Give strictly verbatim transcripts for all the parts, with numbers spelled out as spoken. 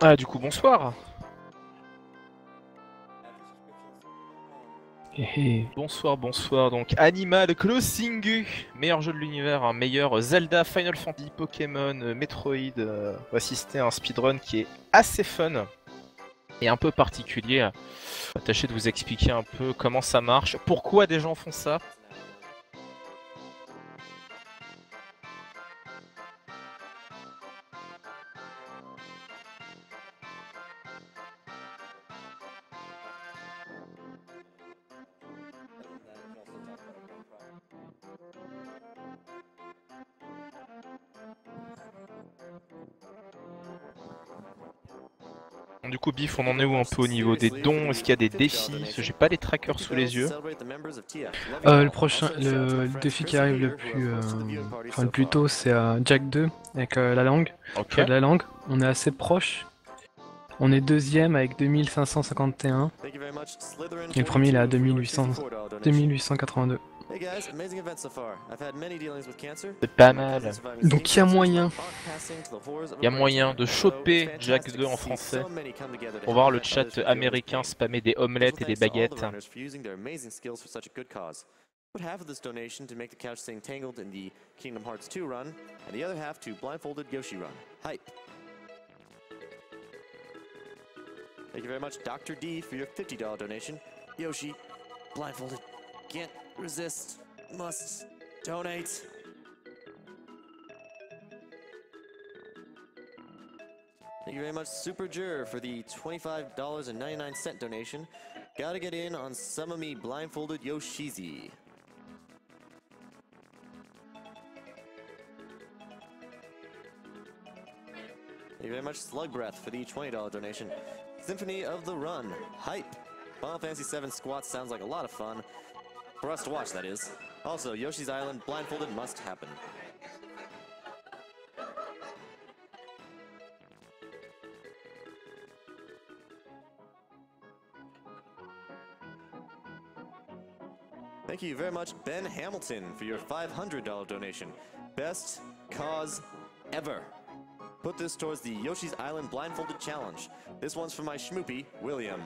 Ah, du coup, bonsoir. Hé hé. Bonsoir, bonsoir. Donc, Animal Crossing, meilleur jeu de l'univers, un meilleur Zelda, Final Fantasy, Pokémon, euh, Metroid. Euh, on va assister à un speedrun qui est assez fun et un peu particulier. On va tâcher de vous expliquer un peu comment ça marche, pourquoi des gens font ça. Du coup, Biff, on en est où un peu au niveau des dons? Est-ce qu'il y a des défis? Parce que j'ai pas les trackers sous les yeux. Euh, le prochain, le, le défi qui arrive le plus, euh, enfin le plus tôt, c'est euh, Jack deux avec euh, la langue, Ok. choix de la langue. On est assez proche. On est deuxième avec deux mille cinq cent cinquante et un. Et le premier il est à deux mille huit cents, deux mille huit cent quatre-vingt-deux. C'est pas mal. Donc il y a moyen. Il y a moyen de choper Jack deux en français. Pour voir le chat américain spammer des omelettes et des baguettes. Put half of this donation to make the couch staying tangled in the Kingdom Hearts two run, and the other half to Blindfolded Yoshi run. Hype! Thank you very much, Doctor D, for your fifty dollar donation. Yoshi, blindfolded, can't resist, must donate. Thank you very much, Super Jur, for the twenty-five dollars and ninety-nine cent donation. Gotta get in on some of me blindfolded Yoshizi. Thank you very much, Slug Breath, for the twenty dollar donation. Symphony of the Run, hype. Final Fantasy seven squats sounds like a lot of fun. For us to watch, that is. Also, Yoshi's Island blindfolded must happen. Thank you very much, Ben Hamilton, for your five hundred dollar donation. Best cause ever. Put this towards the Yoshi's Island Blindfolded Challenge. This one's for my schmoopy, William.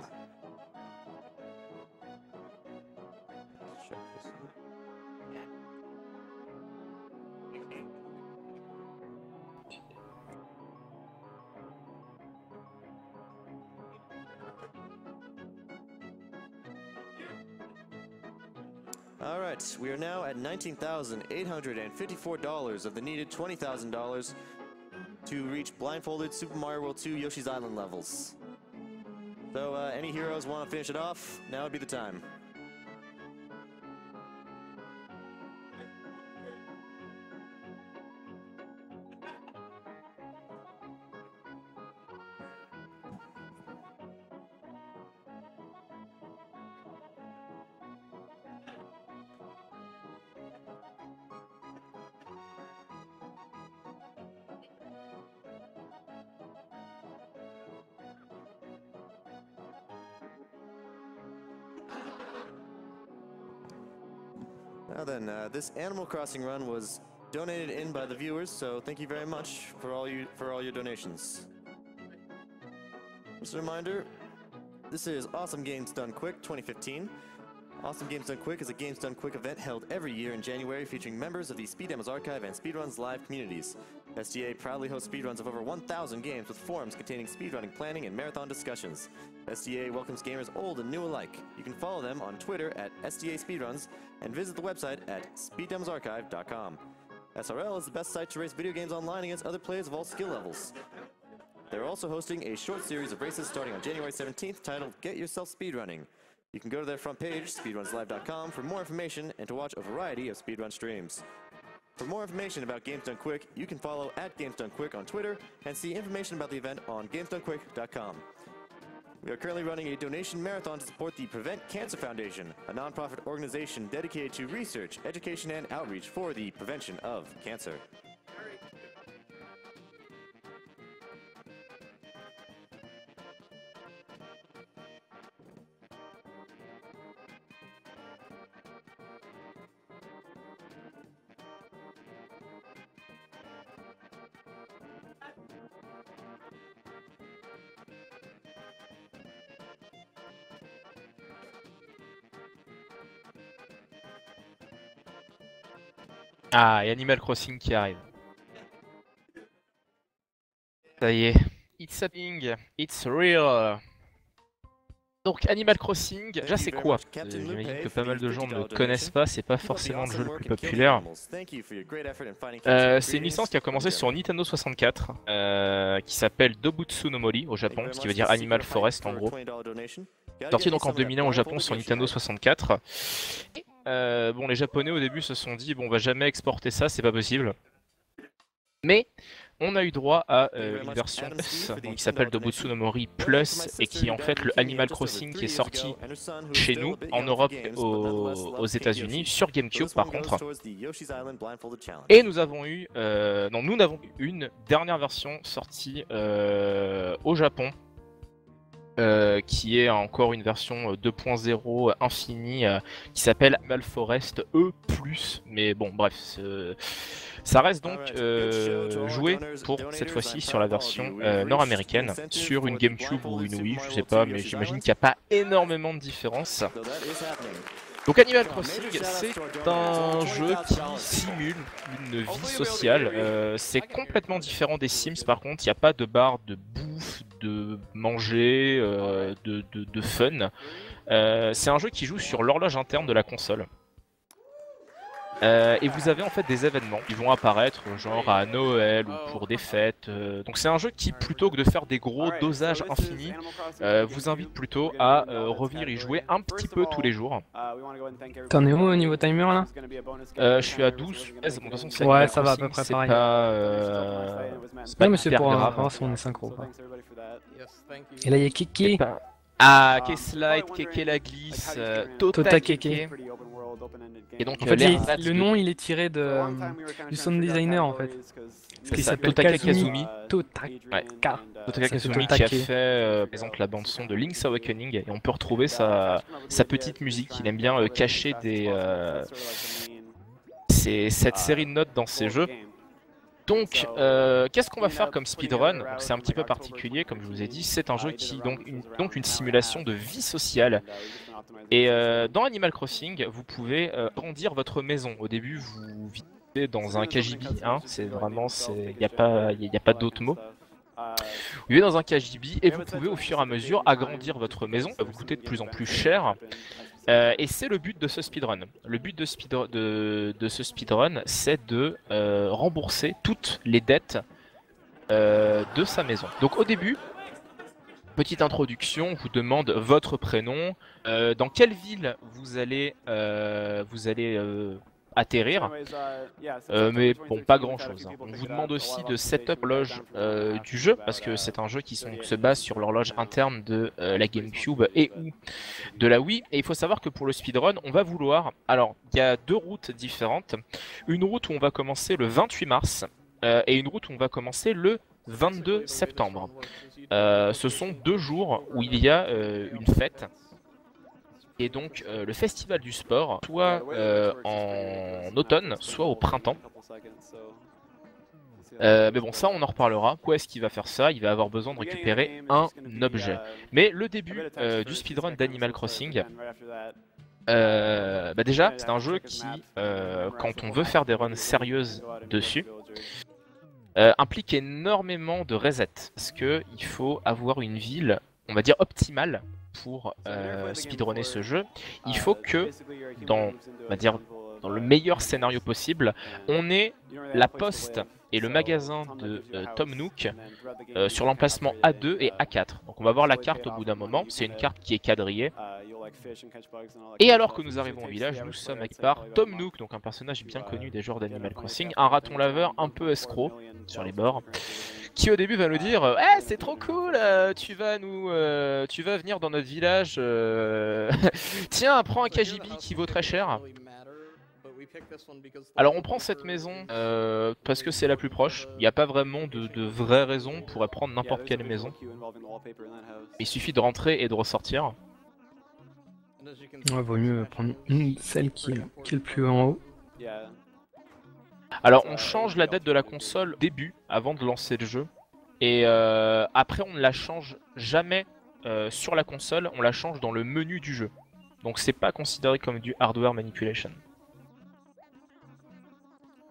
All right, we are now at nineteen thousand eight hundred fifty-four dollars of the needed twenty thousand dollars to reach blindfolded Super Mario World two Yoshi's Island levels. So, uh, any heroes want to finish it off? Now would be the time. Now then, uh, this Animal Crossing run was donated in by the viewers, so thank you very much for all you for all your donations. Just a reminder, this is Awesome Games Done Quick twenty fifteen. Awesome Games Done Quick is a Games Done Quick event held every year in January featuring members of the Speed Demos Archive and Speedruns Live communities. S D A proudly hosts speedruns of over one thousand games with forums containing speedrunning planning and marathon discussions. S D A welcomes gamers old and new alike. You can follow them on Twitter at S D A Speedruns and visit the website at speed demos archive dot com. S R L is the best site to race video games online against other players of all skill levels. They're also hosting a short series of races starting on January seventeenth titled Get Yourself Speedrunning. You can go to their front page, speedruns live dot com, for more information and to watch a variety of speedrun streams. For more information about Games Done Quick, you can follow at Games Done Quick on Twitter and see information about the event on games done quick dot com. We are currently running a donation marathon to support the Prevent Cancer Foundation, a nonprofit organization dedicated to research, education, and outreach for the prevention of cancer. Ah, et Animal Crossing qui arrive. Ça y est. It's happening, it's real. Donc Animal Crossing, déjà c'est quoi? Euh, J'imagine que pas mal de gens ne connaissent pas, c'est pas forcément le jeu le plus populaire. Euh, c'est une licence qui a commencé sur Nintendo soixante-quatre, euh, qui s'appelle Dobutsu no Mori au Japon, ce qui veut dire Animal Forest en gros. Sorti donc en deux mille un au Japon sur Nintendo soixante-quatre. Et, euh, bon, les Japonais au début se sont dit bon, on va jamais exporter ça, c'est pas possible. Mais on a eu droit à euh, une version Plus, donc qui s'appelle Dobutsu no Mori Plus, et qui est en fait le Animal Crossing qui est sorti chez nous, en Europe et aux, aux États-Unis, sur GameCube par contre. Et nous avons eu, euh, non, nous n'avons eu une dernière version sortie euh, au Japon. Euh, qui est encore une version deux point zéro infinie euh, qui s'appelle Animal Forest E plus, mais bon bref, ça reste donc euh, joué pour cette fois-ci sur la version euh, nord-américaine, sur une GameCube ou une Wii, je sais pas, mais j'imagine qu'il n'y a pas énormément de différence. Donc Animal Crossing, c'est un jeu qui simule une vie sociale. Euh, c'est complètement différent des Sims par contre, il n'y a pas de barre de bouffe, de manger, euh, de, de, de fun. Euh, c'est un jeu qui joue sur l'horloge interne de la console. Euh, et vous avez en fait des événements qui vont apparaître genre à Noël ou pour des fêtes. Euh, donc c'est un jeu qui, plutôt que de faire des gros dosages infinis, euh, vous invite plutôt à euh, revenir y jouer un petit peu tous les jours. T'en es où au niveau timer là? euh, Je suis à douze. Bon, de toute façon, c'est ouais, ça va à peu près c'est pareil. Pas, euh, c'est pas non mais c'est pour grave. voir si on est synchro. Quoi. Et là il y a Kiki. Pas... Ah, K-Slide, Keke la glisse, euh, Tota, Tota Keke. Et donc, en fait, il, le nom il est tiré de, euh, du sound designer en fait. Qui s'appelle Totaka Kazumi. Totaka. Ouais. Totaka Kazumi qui a fait euh, par exemple la bande son de Link's Awakening, et on peut retrouver sa, sa petite musique. Il aime bien euh, cacher des, euh, cette série de notes dans ses jeux. Donc, euh, qu'est-ce qu'on va faire comme speedrun? C'est un petit peu particulier, comme je vous ai dit. C'est un jeu qui donc une, donc une simulation de vie sociale. Et euh, dans Animal Crossing, vous pouvez euh, agrandir votre maison. Au début, vous vivez dans un K G B, hein, c'est vraiment, il n'y a pas, il n'y a pas d'autre mot. Vous vivez dans un K G B et vous pouvez au fur et à mesure agrandir votre maison. Ça va vous coûter de plus en plus cher. Euh, et c'est le but de ce speedrun. Le but de, speed, de, de ce speedrun, c'est de euh, rembourser toutes les dettes euh, de sa maison. Donc au début, petite introduction, on vous demande votre prénom, euh, dans quelle ville vous allez, euh, vous allez euh, atterrir, euh, mais bon, pas grand chose. Hein. On vous demande aussi de setup l'horloge euh, du jeu, parce que c'est un jeu qui sont, se base sur l'horloge interne de euh, la GameCube et ou de la Wii. Et il faut savoir que pour le speedrun, on va vouloir... Alors, il y a deux routes différentes. Une route où on va commencer le vingt-huit mars, euh, et une route où on va commencer le vingt-deux septembre. Euh, ce sont deux jours où il y a euh, une fête. Et donc euh, le festival du sport, soit euh, en automne, soit au printemps. Euh, mais bon, ça on en reparlera. Pourquoi est-ce qu'il va faire ça? Il va avoir besoin de récupérer un objet. Mais le début euh, du speedrun d'Animal Crossing, euh, bah déjà c'est un jeu qui, euh, quand on veut faire des runs sérieuses dessus, euh, implique énormément de resets. Parce qu'il faut avoir une ville, on va dire optimale, pour euh, speedrunner ce jeu. Il faut que, dans, on va dire, dans le meilleur scénario possible, on ait la poste et le magasin de euh, Tom Nook euh, sur l'emplacement A deux et A quatre. Donc on va voir la carte au bout d'un moment, c'est une carte qui est quadrillée. Et alors que nous arrivons au village, nous sommes avec par Tom Nook, donc un personnage bien connu des joueurs d'Animal Crossing, un raton laveur un peu escroc sur les bords, qui au début va nous dire « Eh, c'est trop cool, euh, tu vas nous, euh, tu vas venir dans notre village, euh... tiens, prends un K G B qui vaut très cher. » Alors on prend cette maison euh, parce que c'est la plus proche, il n'y a pas vraiment de, de vraies raisons, on pourrait prendre n'importe quelle maison. Il suffit de rentrer et de ressortir. Ouais, vaut mieux prendre une, celle qui, qui est le plus en haut. Alors on change la date de la console au début, avant de lancer le jeu. Et euh, après on ne la change jamais euh, sur la console, on la change dans le menu du jeu. Donc c'est pas considéré comme du hardware manipulation.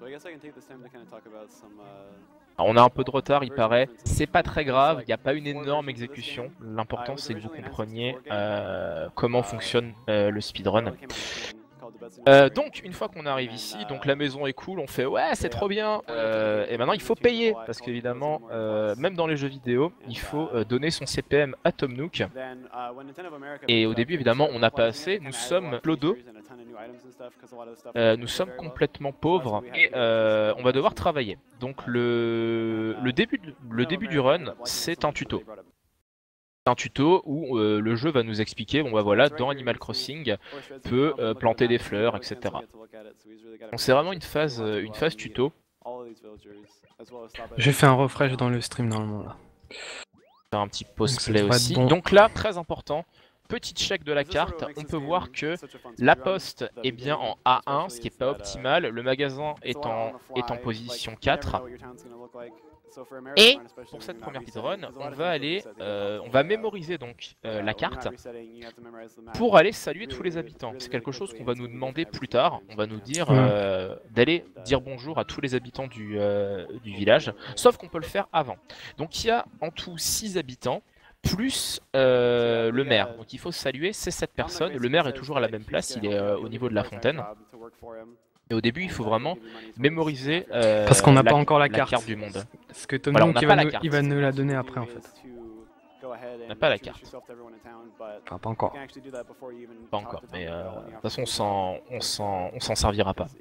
Alors, on a un peu de retard, il paraît. C'est pas très grave, il n'y a pas une énorme exécution. L'important, c'est que vous compreniez euh, comment fonctionne euh, le speedrun. Euh, donc une fois qu'on arrive ici, donc la maison est cool, on fait ouais c'est trop bien, euh, et maintenant il faut payer, parce qu'évidemment euh, même dans les jeux vidéo il faut euh, donner son C P M à Tom Nook, et au début évidemment on n'a pas assez, nous sommes clodo, euh, nous sommes complètement pauvres, et euh, on va devoir travailler. Donc le, le, début, le début du run c'est un tuto. Un tuto où euh, le jeu va nous expliquer, bon bah voilà, dans Animal Crossing, peut euh, planter des fleurs, et cetera. Donc c'est vraiment une phase, euh, une phase tuto. J'ai fait un refresh dans le stream normalement là. Faire un petit post-play aussi. Bon. Donc là, très important, petit check de la carte, on peut voir que la poste est bien en A un, ce qui n'est pas optimal, le magasin est en, est en position quatre. Et pour cette première speedrun, on va aller, euh, on va mémoriser donc euh, la carte pour aller saluer tous les habitants. C'est quelque chose qu'on va nous demander plus tard. On va nous dire euh, d'aller dire bonjour à tous les habitants du, euh, du village, sauf qu'on peut le faire avant. Donc il y a en tout six habitants plus euh, le maire. Donc il faut saluer ces sept personnes. Le maire est toujours à la même place, il est euh, au niveau de la fontaine. Et au début, il faut vraiment mémoriser euh, parce qu'on n'a pas la, encore la, la carte. carte du monde. Parce que Tom voilà, Nook, il, va nous, il va nous la donner après en fait. On n'a pas la carte. Enfin, pas encore. Pas encore, mais euh, de toute façon, on s'en servira pas.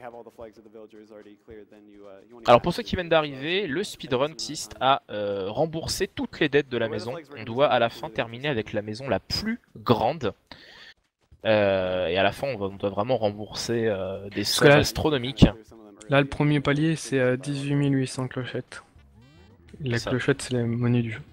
Alors pour ceux qui viennent d'arriver, le speedrun consiste à euh, rembourser toutes les dettes de la maison. On doit à la fin terminer avec la maison la plus grande. Euh, et à la fin, on, va, on doit vraiment rembourser euh, des sommes là, astronomiques. Là, le premier palier, c'est euh, dix-huit mille huit cents clochettes. La clochette, c'est la monnaie du jeu.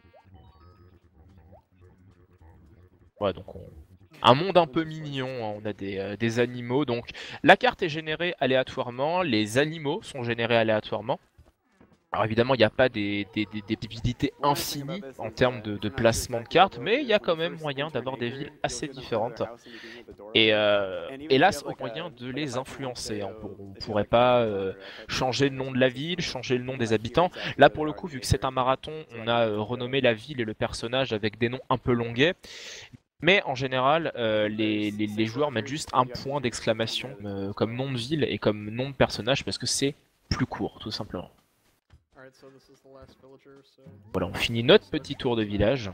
Ouais, donc on... un monde un peu mignon, hein. On a des, euh, des animaux. Donc la carte est générée aléatoirement, les animaux sont générés aléatoirement. Alors évidemment, il n'y a pas des, des, des, des possibilités infinies en termes de, de placement de cartes, mais il y a quand même moyen d'avoir des villes assez différentes. Et euh, hélas, au moyen de les influencer. Hein. On ne pourrait pas euh, changer le nom de la ville, changer le nom des habitants. Là, pour le coup, vu que c'est un marathon, on a euh, renommé la ville et le personnage avec des noms un peu longuets. Mais en général, euh, les, les, les joueurs mettent juste un point d'exclamation euh, comme nom de ville et comme nom de personnage parce que c'est plus court, tout simplement. Voilà, on finit notre petit tour de village.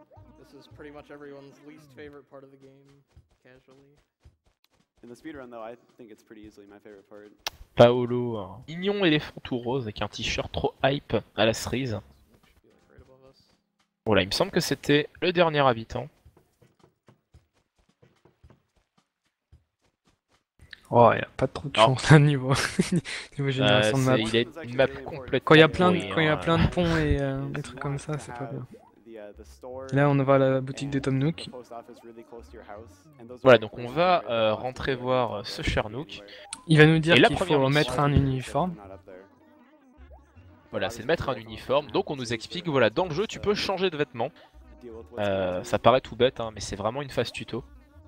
Paolo, un mignon éléphant tout rose avec un t-shirt trop hype à la cerise. Voilà, il me semble que c'était le dernier habitant. Oh, il n'y a pas trop de chance à niveau, niveau génération euh, de map. Il est une map complètement quand il y a plein de, pourrie, quand il y a hein. plein de ponts et euh, des trucs comme ça, c'est pas bien. Là, on va à la boutique de Tom Nook. Voilà, donc on va euh, rentrer voir ce cher Nook. Il va nous dire qu'il faut mettre un uniforme. Voilà, c'est de mettre un uniforme. Donc on nous explique, voilà, dans le jeu, tu peux changer de vêtements. Euh, ça paraît tout bête, hein, mais c'est vraiment une phase tuto.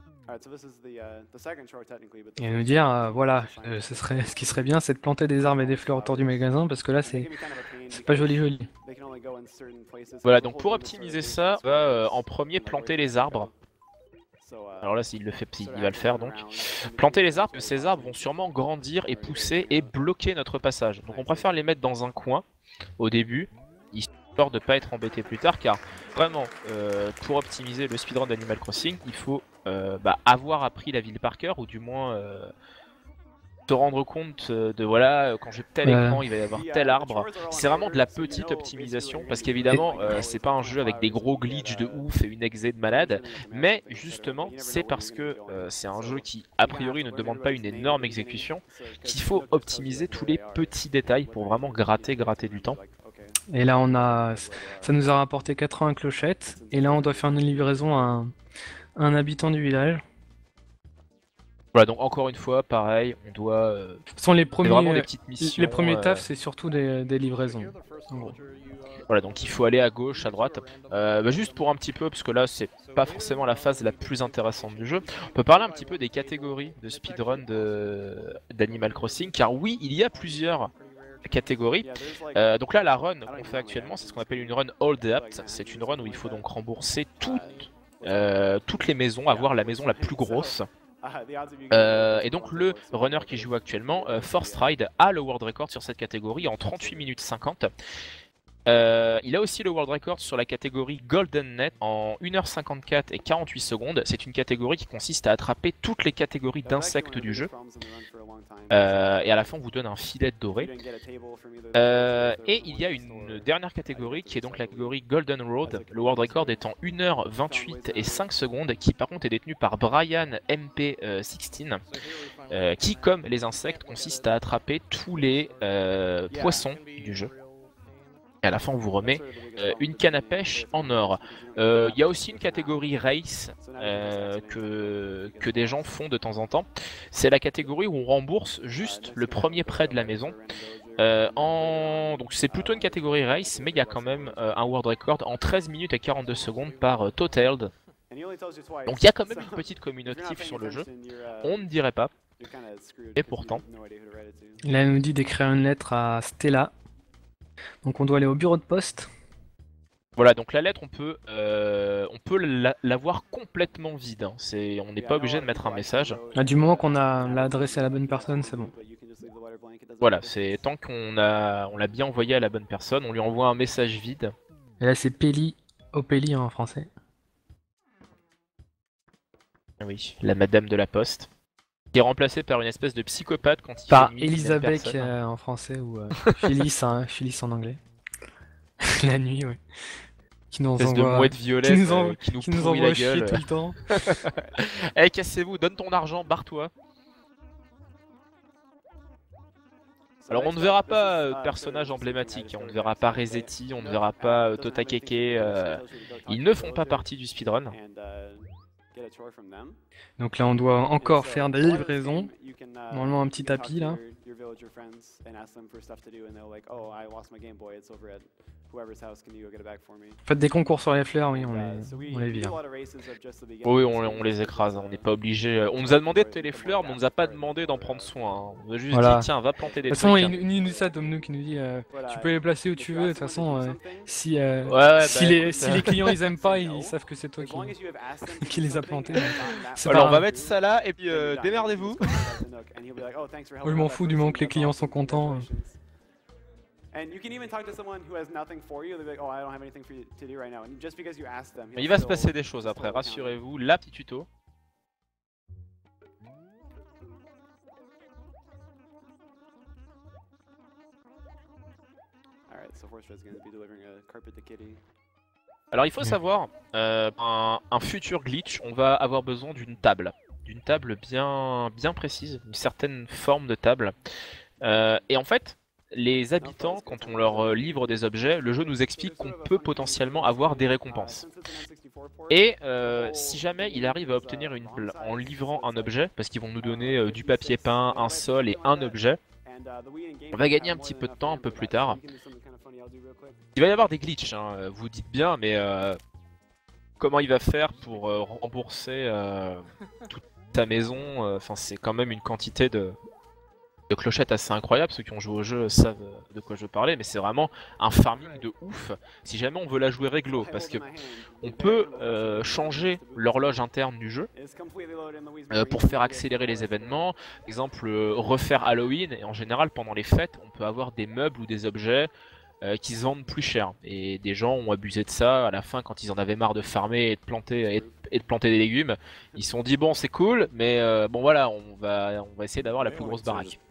Et nous dire, euh, voilà, euh, ce, serait, ce qui serait bien, c'est de planter des arbres et des fleurs autour du magasin, parce que là, c'est pas joli joli. Voilà, donc pour optimiser ça, on va euh, en premier planter les arbres. Alors là, s'il le fait, il va le faire donc. Planter les arbres, ces arbres vont sûrement grandir et pousser et bloquer notre passage. Donc on préfère les mettre dans un coin au début, histoire de ne pas être embêté plus tard, car vraiment, euh, pour optimiser le speedrun d'Animal Crossing, il faut euh, bah, avoir appris la ville par cœur, ou du moins euh, se rendre compte de, voilà, quand j'ai tel ouais. écran, il va y avoir tel arbre. C'est vraiment de la petite optimisation, parce qu'évidemment, euh, c'est pas un jeu avec des gros glitches de ouf et une exé de malade, mais justement, c'est parce que euh, c'est un jeu qui, a priori, ne demande pas une énorme exécution, qu'il faut optimiser tous les petits détails pour vraiment gratter, gratter du temps. Et là, on a, ça nous a rapporté quatre-vingts clochettes. Et là, on doit faire une livraison à un, à un habitant du village. Voilà, donc encore une fois, pareil, on doit... Euh, Ce sont les c'est premiers, vraiment des petites missions. les premiers euh, tafs, c'est surtout des, des livraisons. en gros. Voilà, donc il faut aller à gauche, à droite. Euh, bah, juste pour un petit peu, parce que là, c'est pas forcément la phase la plus intéressante du jeu. On peut parler un petit peu des catégories de speedrun de- d'Animal Crossing, car oui, il y a plusieurs catégories. Euh, donc là, la run qu'on fait actuellement, c'est ce qu'on appelle une run all debt. C'est une run où il faut donc rembourser toutes, euh, toutes les maisons, avoir la maison la plus grosse. Euh, et donc le runner qui joue actuellement, euh, Forced Ride, a le world record sur cette catégorie en trente-huit minutes cinquante. Euh, il a aussi le world record sur la catégorie Golden Net en une heure cinquante-quatre et quarante-huit secondes. C'est une catégorie qui consiste à attraper toutes les catégories d'insectes du jeu. Euh, et à la fin on vous donne un filet doré. Euh, et il y a une dernière catégorie qui est donc la catégorie Golden Road, le world record étant une heure vingt-huit et cinq secondes, qui par contre est détenu par Brian M P seize, euh, qui comme les insectes consiste à attraper tous les euh, poissons du jeu. Et à la fin on vous remet euh, une canne à pêche en or. Il euh, y a aussi une catégorie race euh, que, que des gens font de temps en temps. C'est la catégorie où on rembourse juste le premier prêt de la maison. Euh, en... Donc c'est plutôt une catégorie race, mais il y a quand même euh, un world record en treize minutes et quarante-deux secondes par euh, Totaled. Donc il y a quand même une petite communauté sur le jeu, on ne dirait pas, et pourtant. Là, il nous dit d'écrire une lettre à Stella. Donc on doit aller au bureau de poste. Voilà, donc la lettre, on peut, euh, on peut la, la voir complètement vide. Hein. C'est, on n'est pas obligé de mettre un message. Ah, du moment qu'on a l'a adressé à la bonne personne, c'est bon. Voilà, c'est tant qu'on a, on l'a bien envoyé à la bonne personne, on lui envoie un message vide. Et là, c'est Peli, Opélie en français. Oui, la madame de la poste. Qui est remplacée par une espèce de psychopathe quand il Par fait nuit, il aime Elisabeth personne. euh, en français ou euh, Phyllis, hein, Phyllis en anglais. La nuit, oui. Qui nous Espèce de envoie, mouette violette qui nous, euh, envoie, qui nous qui nous pourrit envoie la chier gueule. tout le temps. Eh, hey, cassez-vous, donne ton argent, barre-toi. Alors on ne verra pas de personnage emblématique, on ne verra pas Resetti, on ne verra pas euh, Totakeke, euh, ils ne font pas partie du speedrun. Donc là, on doit encore faire des livraisons. Normalement, un petit tapis là. Faites des concours sur les fleurs, oui, on les, on les vire. Oui, on, on les écrase, on n'est pas obligé. On nous a demandé de les fleurs, mais on nous a pas demandé d'en prendre soin. Hein. On nous a juste Voilà. dit, tiens, va planter des De toute façon, trucs. il, il nous dit ça, Domno, qui nous dit euh, tu peux les placer où tu veux. De toute façon, euh, si, euh, Ouais, ouais, si, bah, les, écoute, si les clients ils aiment pas, ils savent que c'est toi qui, qui les a plantés. Alors on va mettre ça là et puis euh, démerdez-vous. Moi, je m'en fous du moment que les clients sont contents. Il va se passer des choses après, rassurez-vous, la petite tuto. Alors il faut savoir, euh, un, un futur glitch, on va avoir besoin d'une table. D'une table bien, bien précise, une certaine forme de table. Euh, et en fait, les habitants, quand on leur livre des objets, le jeu nous explique qu'on peut potentiellement avoir des récompenses. Et euh, si jamais il arrive à obtenir une table en livrant un objet, parce qu'ils vont nous donner euh, du papier peint, un sol et un objet, on va gagner un petit peu de temps un peu plus tard. Il va y avoir des glitches, hein, vous dites bien, mais euh, comment il va faire pour euh, rembourser euh, toute sa maison? Enfin, euh, c'est quand même une quantité de, de clochettes assez incroyable. Ceux qui ont joué au jeu savent de quoi je veux parler, mais c'est vraiment un farming de ouf. Si jamais on veut la jouer réglo, parce que on peut euh, changer l'horloge interne du jeu euh, pour faire accélérer les événements. Par exemple, euh, refaire Halloween, et en général pendant les fêtes, on peut avoir des meubles ou des objets Euh, qui se vendent plus cher, et des gens ont abusé de ça. À la fin, quand ils en avaient marre de farmer et de planter, et de, et de planter des légumes, ils se sont dit bon c'est cool, mais euh, bon voilà, on va, on va essayer d'avoir la plus grosse baraque.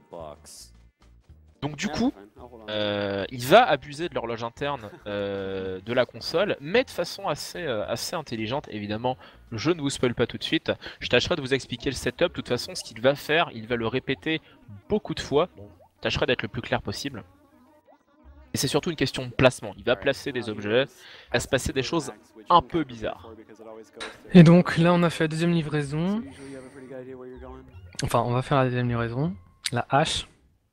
Donc du coup, euh, il va abuser de l'horloge interne euh, de la console, mais de façon assez, euh, assez intelligente. Évidemment, je ne vous spoil pas tout de suite, je tâcherai de vous expliquer le setup. De toute façon, ce qu'il va faire, il va le répéter beaucoup de fois, donc je tâcherai d'être le plus clair possible. Et c'est surtout une question de placement. Il va placer des objets, à se passer des choses un peu bizarres. Et donc là on a fait la deuxième livraison. Enfin, on va faire la deuxième livraison. La hache.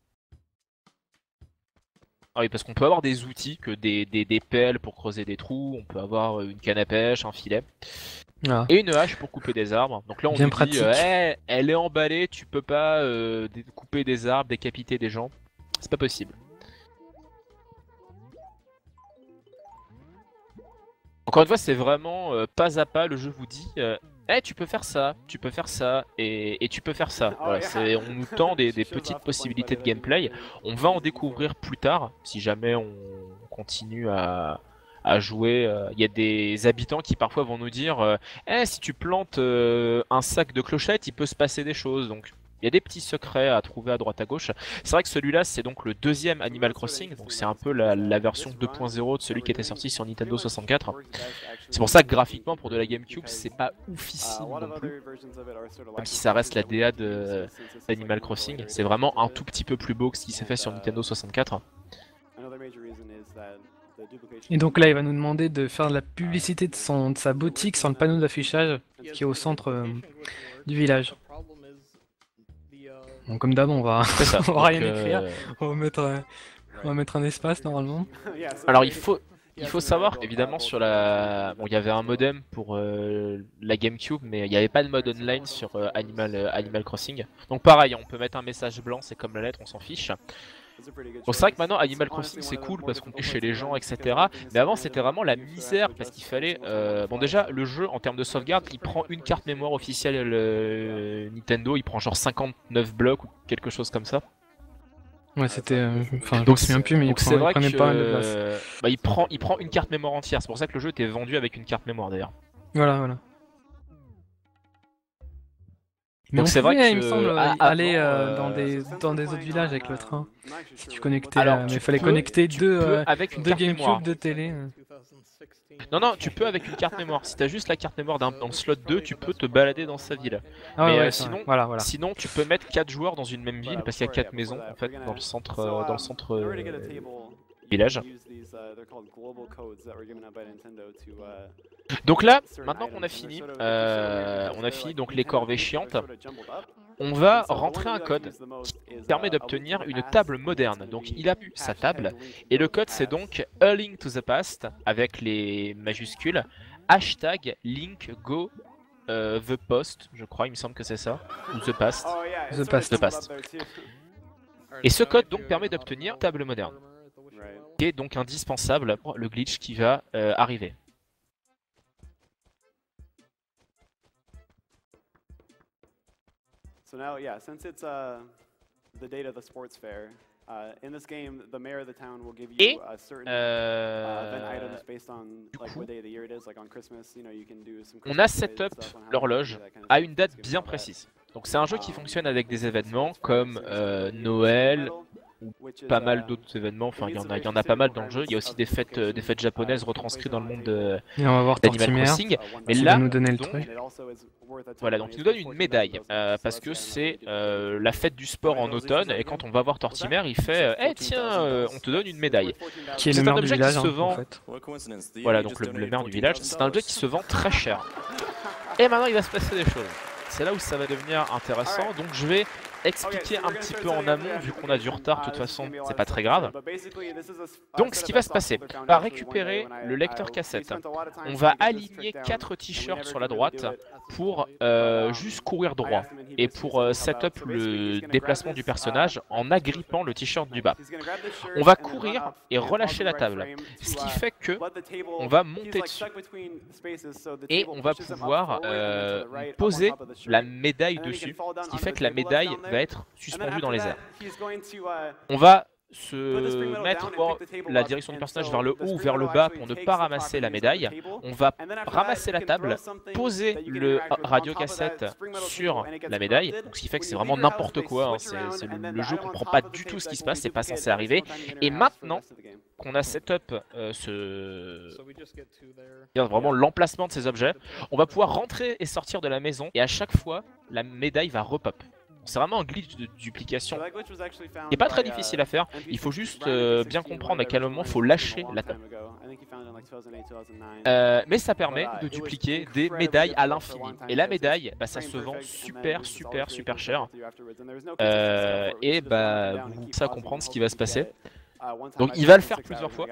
Ah oui, parce qu'on peut avoir des outils, que des, des, des pelles pour creuser des trous, on peut avoir une canne à pêche, un filet, Ah. et une hache pour couper des arbres. Donc là on Bien nous pratique. dit, euh, hey, elle est emballée, tu peux pas euh, dé- couper des arbres, décapiter des gens. C'est pas possible. Encore une fois, c'est vraiment euh, pas à pas, le jeu vous dit, euh, hey, tu peux faire ça, tu peux faire ça, et, et tu peux faire ça. Voilà, c'est- on nous tend des, des petites possibilités de gameplay. On va en découvrir plus tard, si jamais on continue à, à jouer. Il y a des habitants qui parfois vont nous dire, euh, hey, si tu plantes euh, un sac de clochettes, il peut se passer des choses. Donc il y a des petits secrets à trouver à droite à gauche. C'est vrai que celui-là, c'est donc le deuxième Animal Crossing, donc c'est un peu la, la version deux point zéro de celui qui était sorti sur Nintendo soixante-quatre. C'est pour ça que graphiquement, pour de la GameCube, c'est pas oufissime non plus. Même si ça reste la D A de d'Animal Crossing, c'est vraiment un tout petit peu plus beau que ce qui s'est fait sur Nintendo soixante-quatre. Et donc là, il va nous demander de faire de la publicité de, son, de sa boutique sur le panneau d'affichage qui est au centre euh, du village. Bon, comme d'hab, on va, Ça. on va rien Donc, écrire. euh... On va mettre, euh, on va mettre un espace normalement. Alors il faut, il faut savoir évidemment sur la, bon il y avait un modem pour euh, la GameCube, mais il n'y avait pas de mode online sur euh, Animal euh, Animal Crossing. Donc pareil, on peut mettre un message blanc, c'est comme la lettre, on s'en fiche. Bon, c'est vrai que maintenant Animal Crossing c'est cool parce qu'on est chez les gens, et cetera. Mais avant c'était vraiment la misère parce qu'il fallait. Euh... Bon, déjà le jeu en termes de sauvegarde, il prend une carte mémoire officielle euh, Nintendo, il prend genre cinquante-neuf blocs ou quelque chose comme ça. Ouais, c'était. Euh... Enfin, je Donc me souviens plus, mais il, prend, vrai il prenait que, pas mal de place. euh, bah, il, prend, il prend une carte mémoire entière, c'est pour ça que le jeu était vendu avec une carte mémoire d'ailleurs. Voilà, voilà. Mais Donc on c'est vrai pouvait, que il me semble, ah, aller avant, euh, euh, dans, des, dans des autres villages avec le train. Si tu connectais, Alors, euh, mais tu il fallait peux- connecter tu deux, peux euh, avec une deux carte mémoire. GameCube, deux télé. euh. Non, non, tu peux avec une carte mémoire. Si t'as juste la carte mémoire d'un- dans le slot deux, tu peux te balader dans sa ville. Ah ouais, Mais ouais, euh, c'est vrai. sinon, Voilà, voilà. sinon, tu peux mettre quatre joueurs dans une même ville parce qu'il y a quatre maisons en fait dans le centre, euh, dans le centre euh, village. Donc là, maintenant qu'on a fini, euh, on a fini donc les corvées chiantes, on va rentrer un code qui permet d'obtenir une table moderne. Donc il a pu sa table, et le code c'est donc A Link to the Past, avec les majuscules, hashtag link go euh, the post, je crois, il me semble que c'est ça, ou the past. The Past. The Past. Et ce code donc permet d'obtenir une table moderne, qui est donc indispensable pour le glitch qui va euh, arriver. So now, yeah, since it's uh, the date of the sports fair, uh, in this game, the mayor of the town will give Et you a certain uh, euh, event items based on like what day of the year it is. Like on Christmas, you know, you can do some. on a Christmas set plays up and stuff on Halloween, l'horloge that kind of à stuff. une date It's gonna be bien all that. précise. Donc c'est un jeu qui fonctionne avec des événements comme euh, Noël, pas mal d'autres événements, enfin il y en a, il y en a pas mal dans le jeu. Il y a aussi des fêtes, euh, des fêtes japonaises retranscrites dans le monde de- Et on va voir d'Animal Tortimère. Crossing. Mais qui là, va nous donner le donc, truc. voilà, donc il nous donne une médaille euh, parce que c'est euh, la fête du sport en automne et quand on va voir Tortimère, il fait Eh tiens, euh, on te donne une médaille. Qui est C'est le un maire du objet qui village, se hein, vend. en fait. Voilà, donc le, le maire du village, c'est un objet qui se vend très cher. Et maintenant il va se passer des choses. C'est là où ça va devenir intéressant, donc je vais expliquer un petit peu en amont, vu qu'on a du retard, de toute façon, c'est pas très grave. Donc ce qui va se passer, on va récupérer le lecteur cassette. On va aligner quatre t-shirts sur la droite pour euh, juste courir droit et pour euh, setup le déplacement du personnage en agrippant le t-shirt du bas. On va courir et relâcher la table, ce qui fait que on va monter dessus et on va pouvoir euh, poser la médaille dessus, ce qui fait que la médaille va être suspendue dans les airs. On va se mettre dans la direction du personnage vers le haut ou vers le bas pour ne pas ramasser la médaille. On va ramasser la table, poser le radiocassette sur la médaille, donc ce qui fait que c'est vraiment n'importe quoi, hein. c'est, c'est le, le jeu comprend pas du tout ce qui se passe, c'est pas censé arriver. Et maintenant qu'on a setup euh, ce... vraiment l'emplacement de ces objets, on va pouvoir rentrer et sortir de la maison et à chaque fois la médaille va repop. C'est vraiment un glitch de duplication qui est pas très difficile à faire, il faut juste euh, bien comprendre à quel moment il faut lâcher la table. Euh, mais ça permet de dupliquer des médailles à l'infini. Et la médaille, bah, ça se vend super, super, super cher. Euh, et bah, vous ça comprendre ce qui va se passer. Donc il va le faire plusieurs fois.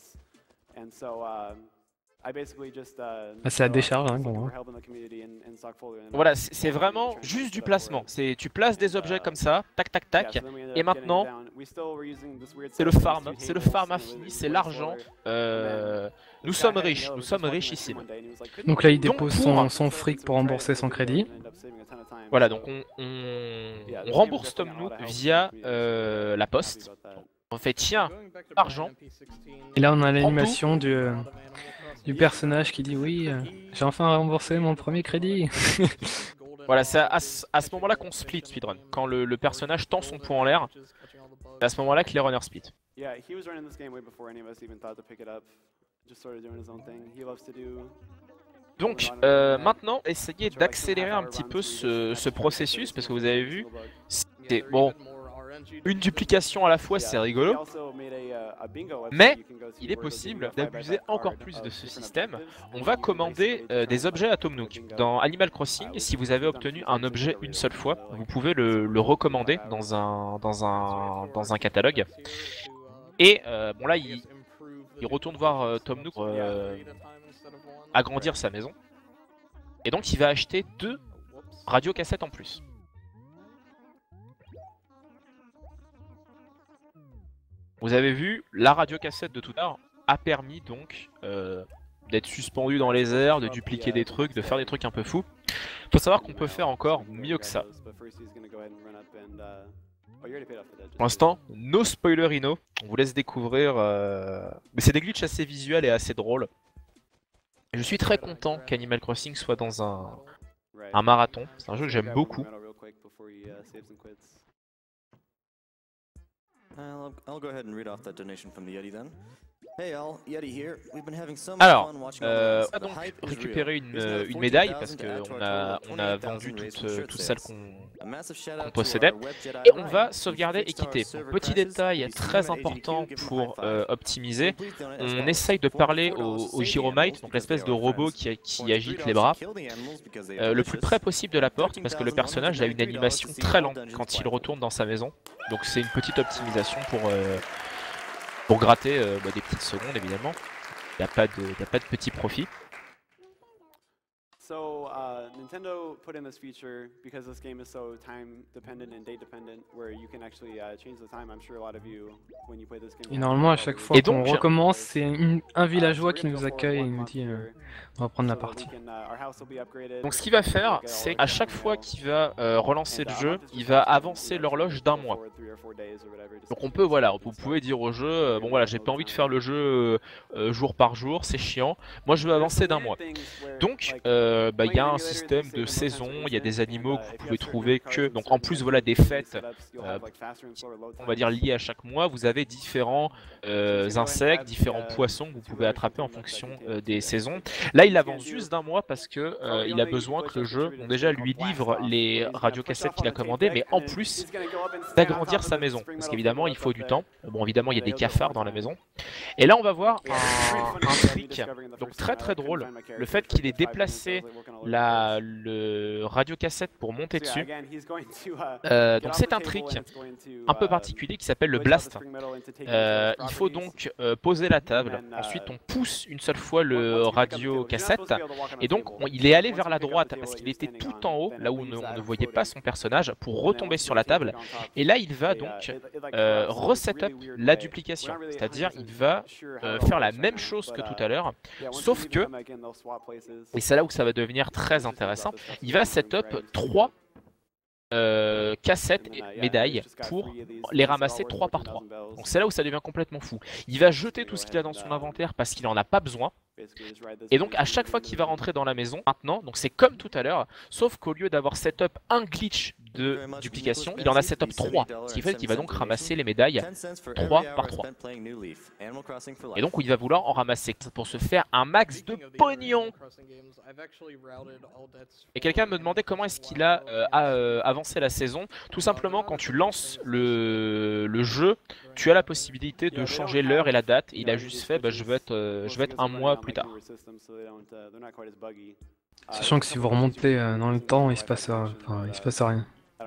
Ah, c'est la décharge, hein, bon, hein. Voilà, c'est vraiment juste du placement. C'est tu places des objets comme ça, tac tac tac, et maintenant c'est le farm, c'est le farm infini, c'est l'argent. Euh, nous sommes riches, nous sommes richissimes. Donc là il Donc, dépose pour- son, son fric pour rembourser son crédit. Voilà, donc on, on, on rembourse Tom Nook via euh, la poste. On fait tiens, argent. Et là on a l'animation du, euh, du personnage qui dit oui, euh, j'ai enfin remboursé mon premier crédit. Voilà, c'est à, à ce à ce moment-là qu'on split speedrun. Quand le, le personnage tend son poing en l'air, c'est à ce moment-là que les runners split. Yeah, he was running this game way before any of us even thought to pick it up. Just sort of doing his own thing. He loves to do. Donc euh, maintenant, essayez d'accélérer un petit peu ce, ce processus, parce que vous avez vu, c'est bon, une duplication à la fois c'est rigolo, mais il est possible d'abuser encore plus de ce système. On va commander euh, des objets à Tom Nook. Dans Animal Crossing, si vous avez obtenu un objet une seule fois, vous pouvez le, le recommander dans un, dans, un, dans un catalogue. Et euh, bon là, il, il retourne voir euh, Tom Nook pour euh, agrandir sa maison. Et donc il va acheter deux radiocassettes en plus. Vous avez vu, la radiocassette de tout à l'heure a permis donc euh, d'être suspendu dans les airs, de dupliquer des trucs, de faire des trucs un peu fous. Faut savoir qu'on peut faire encore mieux que ça. Pour l'instant, no spoilerino, on vous laisse découvrir, euh... mais c'est des glitches assez visuels et assez drôles. Je suis très content qu'Animal Crossing soit dans un, un marathon, c'est un jeu que j'aime beaucoup. I'll, I'll go ahead and read off that donation from the Yeti then. Hey all, Yeti here. We've been having so much Alors, fun watching all euh, this. on va The donc hype is récupérer real. une, Here's another une médaille parce fourteen thousand qu'on to add to our a, total on a of vendu twenty-eight thousand toutes, raised for toutes shirt celles sales. qu'on A massive shout out qu'on to possédait. our web Jedi Et on Ryan, va whose sauvegarder et fixed our quitter. server Petit crashes. détail He's très Steam at A G Q, important give him a pour high five. euh, optimiser. Please donate as On follows. essaye de parler four dollars au, to au save the gyromite, animals donc because l'espèce they de are robot friends. qui, qui twenty-three agite les dollars bras, to kill the animals because they euh, are le plus delicious. près possible de la porte parce que le personnage a une animation très lente quand il retourne dans sa maison. Donc c'est une petite optimisation pour, euh, pour gratter euh, bah, des petites secondes évidemment. Il n'y a pas de, y a pas de petit profit. So uh, Nintendo put in this feature because this game is so time dependent and date dependent, where you can actually uh, change the time. I'm sure a lot of you, when you play this game. Et normalement à chaque fois Et qu'on donc- recommence, c'est une- un villageois qui nous accueille et il nous dit euh, on va prendre la partie. Donc ce qu'il va faire, c'est qu'à chaque fois qu'il va euh, relancer le jeu, il va avancer l'horloge d'un mois. Donc on peut, voilà, vous pouvez dire au jeu, euh, bon voilà, j'ai pas envie de faire le jeu euh, euh, jour par jour, c'est chiant. Moi je veux avancer d'un mois. Donc euh, bah, il y a un système de saison, il y a des animaux que vous pouvez trouver que, donc en plus voilà des fêtes, euh, on va dire liées à chaque mois, vous avez différents euh, insectes, différents poissons que vous pouvez attraper en fonction euh, des saisons. Là il avance juste d'un mois parce que euh, il a besoin que le jeu, bon, déjà lui livre les radiocassettes qu'il a commandées, mais en plus d'agrandir sa maison, parce qu'évidemment il faut du temps. Bon évidemment il y a des cafards dans la maison. Et là on va voir un, un trick, donc très très drôle, le fait qu'il ait déplacé la, le radiocassette pour monter dessus. Euh, donc c'est un trick un peu particulier qui s'appelle le blast. Euh, il faut donc euh, poser la table, ensuite on pousse une seule fois le radiocassette, et donc on- il est allé vers la droite parce qu'il était tout en haut, là où on ne, on ne voyait pas son personnage, pour retomber sur la table. Et là il va donc euh, reset-up la duplication, c'est-à-dire il va euh, faire la même chose que tout à l'heure, sauf que, et c'est là où ça va devenir très intéressant, il va set-up trois euh, cassettes et médailles pour les ramasser trois par trois. Donc c'est là où ça devient complètement fou. Il va jeter tout ce qu'il a dans son inventaire parce qu'il en a pas besoin. Et donc à chaque fois qu'il va rentrer dans la maison, maintenant, donc c'est comme tout à l'heure, sauf qu'au lieu d'avoir set-up un glitch de duplication, il en a setup trois, ce qui fait qu'il va donc ramasser les médailles trois par trois. Et donc il va vouloir en ramasser pour se faire un max de pognon. Et quelqu'un me demandait comment est-ce qu'il a, euh, a euh, avancé la saison. Tout simplement, quand tu lances le, le jeu, tu as la possibilité de changer l'heure et la date. Et il a juste fait, bah, je, vais être, euh, je vais être un mois plus tard. Sachant que si vous remontez euh, dans le temps, il se passe, euh, enfin, il se passe rien.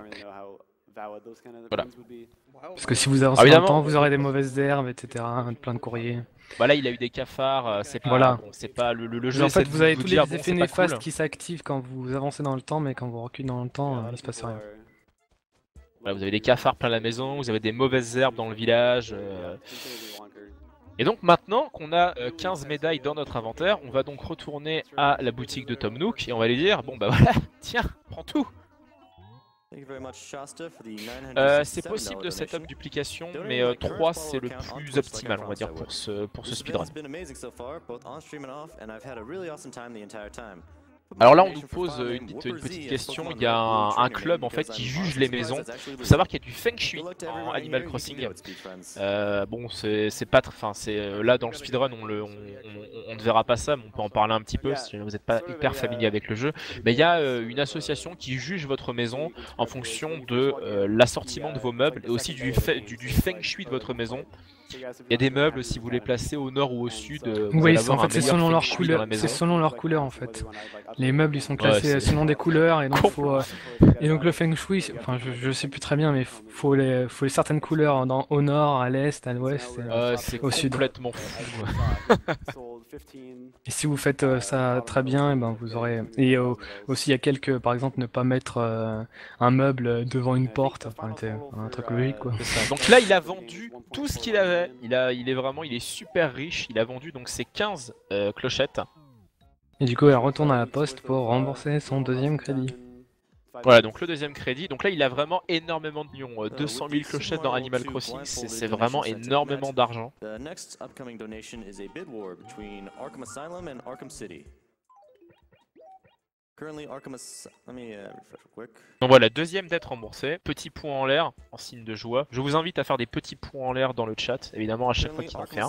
Voilà. Parce que si vous avancez dans le temps, vous aurez des mauvaises herbes, et cetera, plein de courriers. Bah là il a eu des cafards, c'est pas, voilà. bon, c'est pas le, le, le jeu. En fait vous avez tous les dire, effets bon, néfastes cool. qui s'activent quand vous avancez dans le temps, mais quand vous reculez dans le temps, euh, il se passe rien. Voilà, vous avez des cafards plein la maison, vous avez des mauvaises herbes dans le village. Euh... Et donc maintenant qu'on a euh, quinze médailles dans notre inventaire, on va donc retourner à la boutique de Tom Nook et on va lui dire, bon bah voilà, tiens, prends tout. Euh, c'est possible de setup duplication, mais euh, trois c'est le plus optimal on va dire pour ce, pour ce speedrun. Alors là on nous pose une, une petite question, il y a un, un club en fait qui juge les maisons. Il faut savoir qu'il y a du Feng Shui en Animal Crossing. Euh, bon c'est pas, enfin c'est là dans le speedrun on, le, on, on, on ne verra pas ça, mais on peut en parler un petit peu si vous n'êtes pas hyper familier avec le jeu. Mais il y a euh, une association qui juge votre maison en fonction de euh, l'assortiment de vos meubles et aussi du, du, du Feng Shui de votre maison. Il y a des meubles, si vous les placez au nord ou au sud, euh, vous oui, allez avoir en fait, c'est selon leur couleur. C'est selon leur couleur en fait. Les meubles ils sont classés ouais, selon des couleurs et donc faut, euh, et donc le Feng Shui, enfin je, je sais plus très bien, mais faut les faut les certaines couleurs dans, au nord, à l'est, à l'ouest, euh, au sud. C'est complètement fou. Et si vous faites euh, ça très bien, et ben vous aurez. Et euh, aussi il y a quelques, par exemple, ne pas mettre euh, un meuble devant une porte, enfin c'est un truc logique quoi. Donc là il a vendu tout ce qu'il avait. Il a, il est vraiment, il est super riche. Il a vendu donc ses quinze euh, clochettes. Et du coup, elle retourne à la poste pour rembourser son deuxième crédit. Voilà, donc le deuxième crédit. Donc là, il a vraiment énormément de millions. deux cent mille clochettes dans Animal Crossing, c'est vraiment énormément d'argent. Donc voilà, deuxième dette remboursée, petit point en l'air en signe de joie. Je vous invite à faire des petits points en l'air dans le chat, évidemment à chaque fois qu'il en fait un.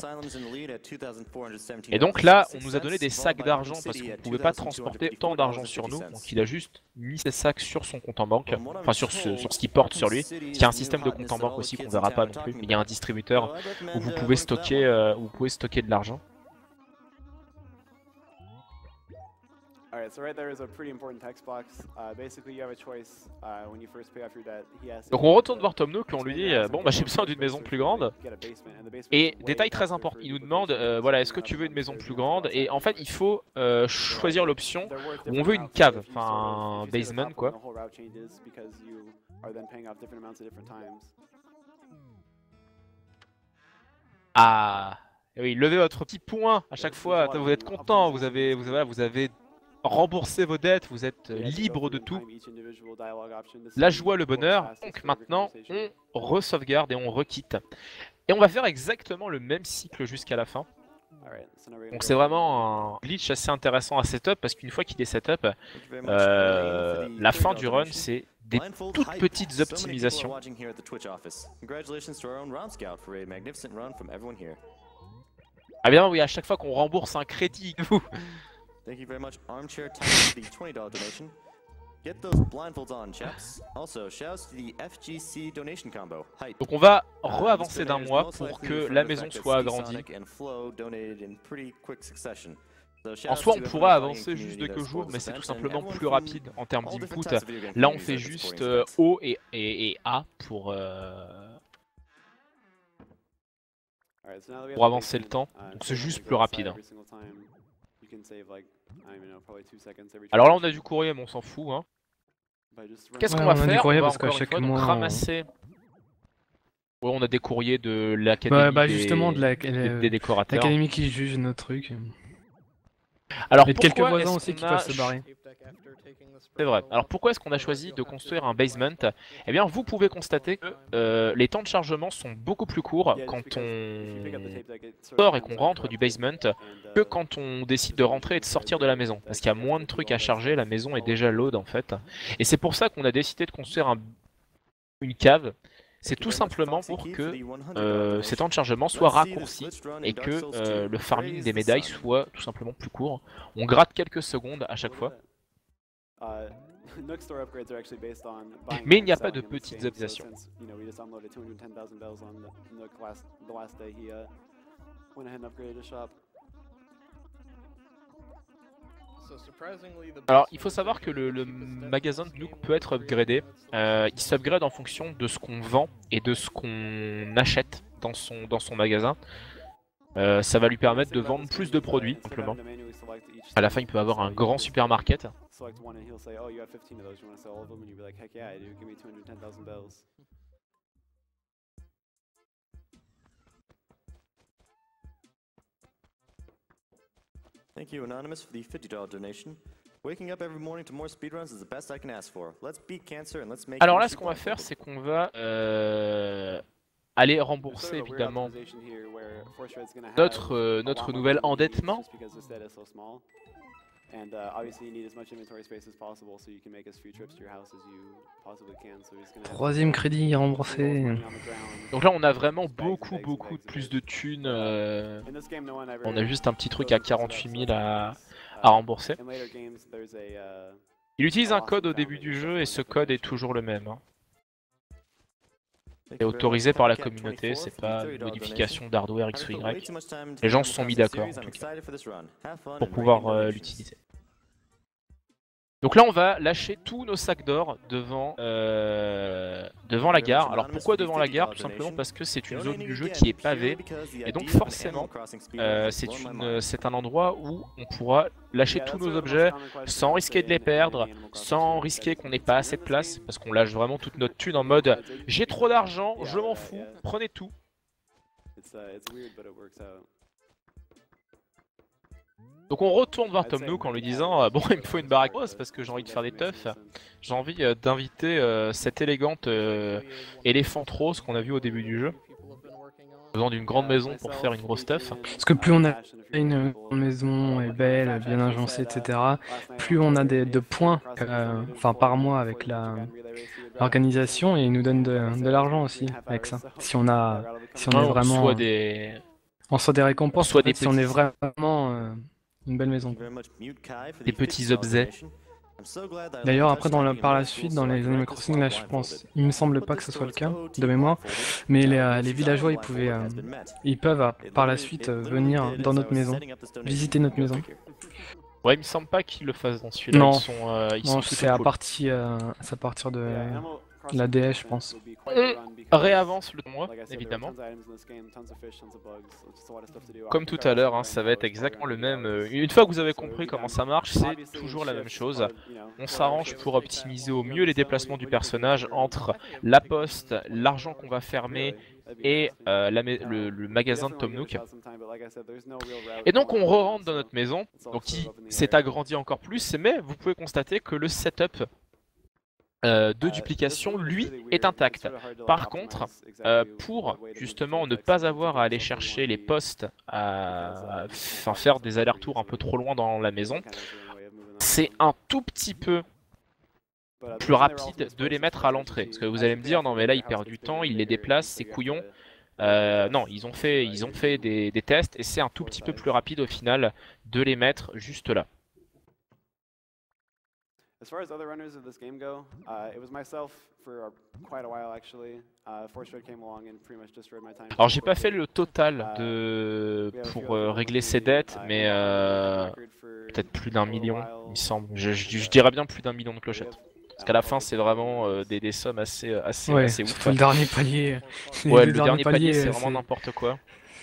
Et donc là, on nous a donné des sacs d'argent parce qu'on ne pouvait pas transporter tant d'argent sur nous. Donc il a juste mis ses sacs sur son compte en banque, enfin sur ce, sur ce qu'il porte sur lui. Il y a un système de compte en banque aussi qu'on verra pas non plus, mais il y a un distributeur où vous pouvez stocker, euh, où vous pouvez stocker de l'argent. Donc on retourne voir Tom Nook et on lui dit euh, bon bah j'ai besoin d'une maison plus grande. Et détail très important, il nous demande euh, voilà est-ce que tu veux une maison plus grande, et en fait il faut euh, choisir l'option où on veut une cave, enfin un basement quoi. Ah oui, levez votre petit point à chaque fois, vous êtes content, vous avez, vous, voilà, vous avez remboursé vos dettes, vous êtes libre de tout. La joie, le bonheur. Donc maintenant, on re-sauvegarde et on requitte. Et on va faire exactement le même cycle jusqu'à la fin. Donc c'est vraiment un glitch assez intéressant à setup parce qu'une fois qu'il est setup, euh, la fin du run c'est des toutes petites optimisations. Ah bien oui, à chaque fois qu'on rembourse un crédit, vous. Thank you very much, Armchair Time, for the twenty dollar donation. Get those blindfolds on, chaps. Also, shouts to the F G C donation combo. Donc on va re-avancer d'un mois pour que la maison soit agrandie. En soi, on pourra avancer juste de quelques jours, mais c'est tout simplement plus rapide en termes d'input. Là, on fait juste euh, O et, et, et A pour, euh, pour avancer le temps. Donc c'est juste plus rapide. Hein. Alors là on a du courrier mais on s'en fout hein. Qu'est-ce qu'on ouais, va on faire? On va encore une fois donc ramasser... Ouais, on a des courriers de l'académie bah, bah, des... justement de la... des... des décorateurs. L'académie qui juge nos trucs. Alors Et de quelques pourquoi voisins est-ce aussi qu'on qui a peuvent se barrer. C'est vrai. Alors pourquoi est-ce qu'on a choisi de construire un basement? Eh bien vous pouvez constater que euh, les temps de chargement sont beaucoup plus courts quand on sort et qu'on rentre du basement que quand on décide de rentrer et de sortir de la maison. Parce qu'il y a moins de trucs à charger, la maison est déjà load en fait. Et c'est pour ça qu'on a décidé de construire un... une cave. C'est tout simplement pour que euh, ces temps de chargement soient raccourcis et que euh, le farming des médailles soit tout simplement plus court. On gratte quelques secondes à chaque fois. Mais il n'y a pas de petites obsessions. Alors il faut savoir que le, le magasin de Nook peut être upgradé. Euh, il s'upgrade en fonction de ce qu'on vend et de ce qu'on achète dans son, dans son magasin. Euh, ça va lui permettre de vendre plus de produits simplement. À la fin il peut avoir un grand supermarket. Thank you, Anonymous, for the fifty dollar donation. Waking up every morning to more speedruns is the best I can ask for. Let's beat cancer and let's make. Alors là, ce qu'on va faire, c'est qu'on va euh, aller rembourser évidemment notre euh, notre nouvel endettement. And uh, obviously you need as much inventory space as possible so you can make as few trips to your house as you possibly can. So he's gonna Troisième crédit remboursé. Donc là on a vraiment beaucoup beaucoup plus de thunes. Euh... On a juste un petit truc à quarante-huit mille à, à rembourser. Il utilise un code au début du jeu et ce code est toujours le même. Hein. C'est autorisé par la communauté, c'est pas une modification d'hardware X ou Y. Les gens se sont mis d'accord en tout cas pour pouvoir euh, l'utiliser. Donc là on va lâcher tous nos sacs d'or devant, euh, devant la gare. Alors pourquoi devant la gare? Tout simplement parce que c'est une zone du jeu qui est pavée. Et donc forcément euh, c'est un endroit où on pourra lâcher tous nos objets sans risquer de les perdre, sans risquer qu'on n'ait pas assez de place. Parce qu'on lâche vraiment toute notre thune en mode j'ai trop d'argent, je m'en fous, prenez tout. Donc on retourne voir Tom Nook en lui disant euh, bon il me faut une baraque rose parce que j'ai envie de faire des teufs. J'ai envie euh, d'inviter euh, cette élégante euh, éléphante rose qu'on a vu au début du jeu. Besoin d'une grande maison pour faire une grosse teuf. Parce que plus on a une maison est belle, bien agencée, et cetera, plus on a des, de points euh, enfin par mois avec la l'organisation et il nous donne de, de l'argent aussi avec ça. Si on a si on ouais, est vraiment on soit des on soit des récompenses, soit des si on est vraiment euh, une belle maison. Des petits objets. D'ailleurs après dans la, par la suite dans les Animal Crossing là je pense, il me semble pas que ce soit le cas de mémoire, mais les, euh, les villageois ils pouvaient, euh, ils peuvent euh, par la suite euh, venir dans notre maison, visiter notre maison. Ouais il me semble pas qu'ils le fassent dans celui-là. Non, ils sont, euh, ils non sont c'est à cool. partir euh, à partir de euh, la D S je pense. On réavance le mois évidemment. Comme tout à l'heure, hein, ça va être exactement le même. Une fois que vous avez compris comment ça marche, c'est toujours la même chose. On s'arrange pour optimiser au mieux les déplacements du personnage entre la poste, l'argent qu'on va fermer et euh, la, le, le magasin de Tom Nook. Et donc on re-rentre dans notre maison, donc qui s'est agrandi encore plus, mais vous pouvez constater que le setup Euh, de duplication, lui, est intact. Par contre, euh, pour justement ne pas avoir à aller chercher les postes, à, à enfin, faire des allers-retours un peu trop loin dans la maison, c'est un tout petit peu plus rapide de les mettre à l'entrée. Parce que vous allez me dire, non mais là il perd du temps, il les déplace, c'est couillon. Euh, non, ils ont fait, ils ont fait des, des tests et c'est un tout petit peu plus rapide au final de les mettre juste là. As far as other runners of this game go, uh, it was myself for quite a while actually. Uh, Force came along and pretty much destroyed my time. Alors j'ai pas fait le total de pour euh, régler ses dettes, mais euh, peut-être plus d'un million, il me semble. Je, je, je dirais bien plus d'un million de clochettes. Parce qu'à la fin c'est vraiment euh, des, des sommes assez assez ouais, assez ouf. Le dernier palier. Ouais, le dernier palier c'est vraiment n'importe quoi.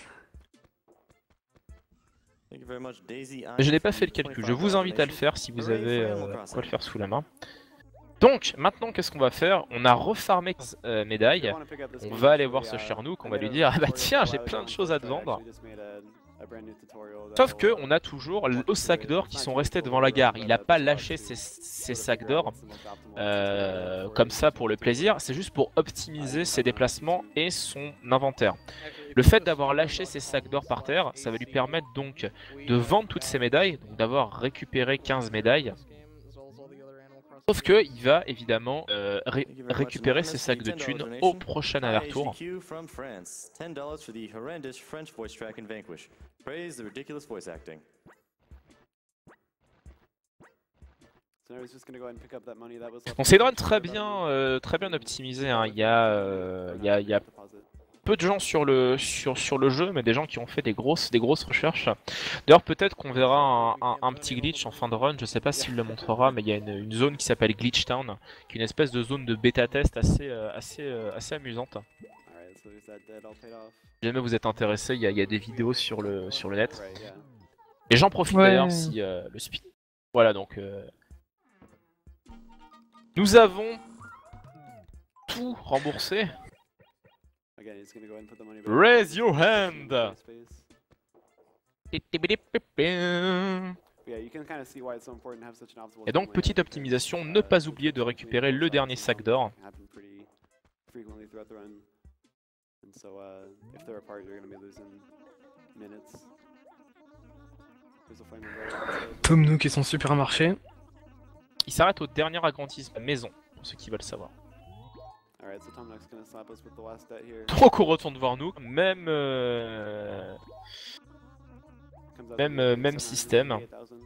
Je n'ai pas fait le calcul, je vous invite à le faire si vous avez euh, quoi le faire sous la main. Donc maintenant qu'est-ce qu'on va faire? On a refarmé euh, médailles, on va aller voir ce cher Nook, on va lui dire ah bah tiens j'ai plein de choses à te vendre. Sauf que on a toujours nos sacs d'or qui sont restés devant la gare. Il n'a pas lâché ses, ses sacs d'or euh, comme ça pour le plaisir. C'est juste pour optimiser ses déplacements et son inventaire. Le fait d'avoir lâché ses sacs d'or par terre, ça va lui permettre donc de vendre toutes ses médailles, donc d'avoir récupéré quinze médailles. Sauf que il va évidemment euh, ré récupérer ses sacs de thunes au prochain aller-retour. Donc c'est drone très bien, euh, très bien optimisé. Hein. Il y a, euh, il y a, il y a peu de gens sur le, sur, sur le jeu, mais des gens qui ont fait des grosses, des grosses recherches. D'ailleurs, peut-être qu'on verra un, un, un petit glitch en fin de run, je sais pas s'il le montrera, mais il y a une, une zone qui s'appelle Glitch Town, qui est une espèce de zone de bêta-test assez, assez, assez amusante. Si jamais vous êtes intéressé, il y, a, il y a des vidéos sur le, sur le net. Et j'en profite ouais. d'ailleurs si euh, le speed... Voilà, donc... Euh... Nous avons tout remboursé. Raise your hand! Et donc, petite optimisation, ne pas oublier de récupérer le dernier sac d'or. Tom Nook et son supermarché. Il s'arrête au dernier agrandissement maison, pour ceux qui veulent savoir. Donc on retourne voir nous, même euh... même, euh, même système.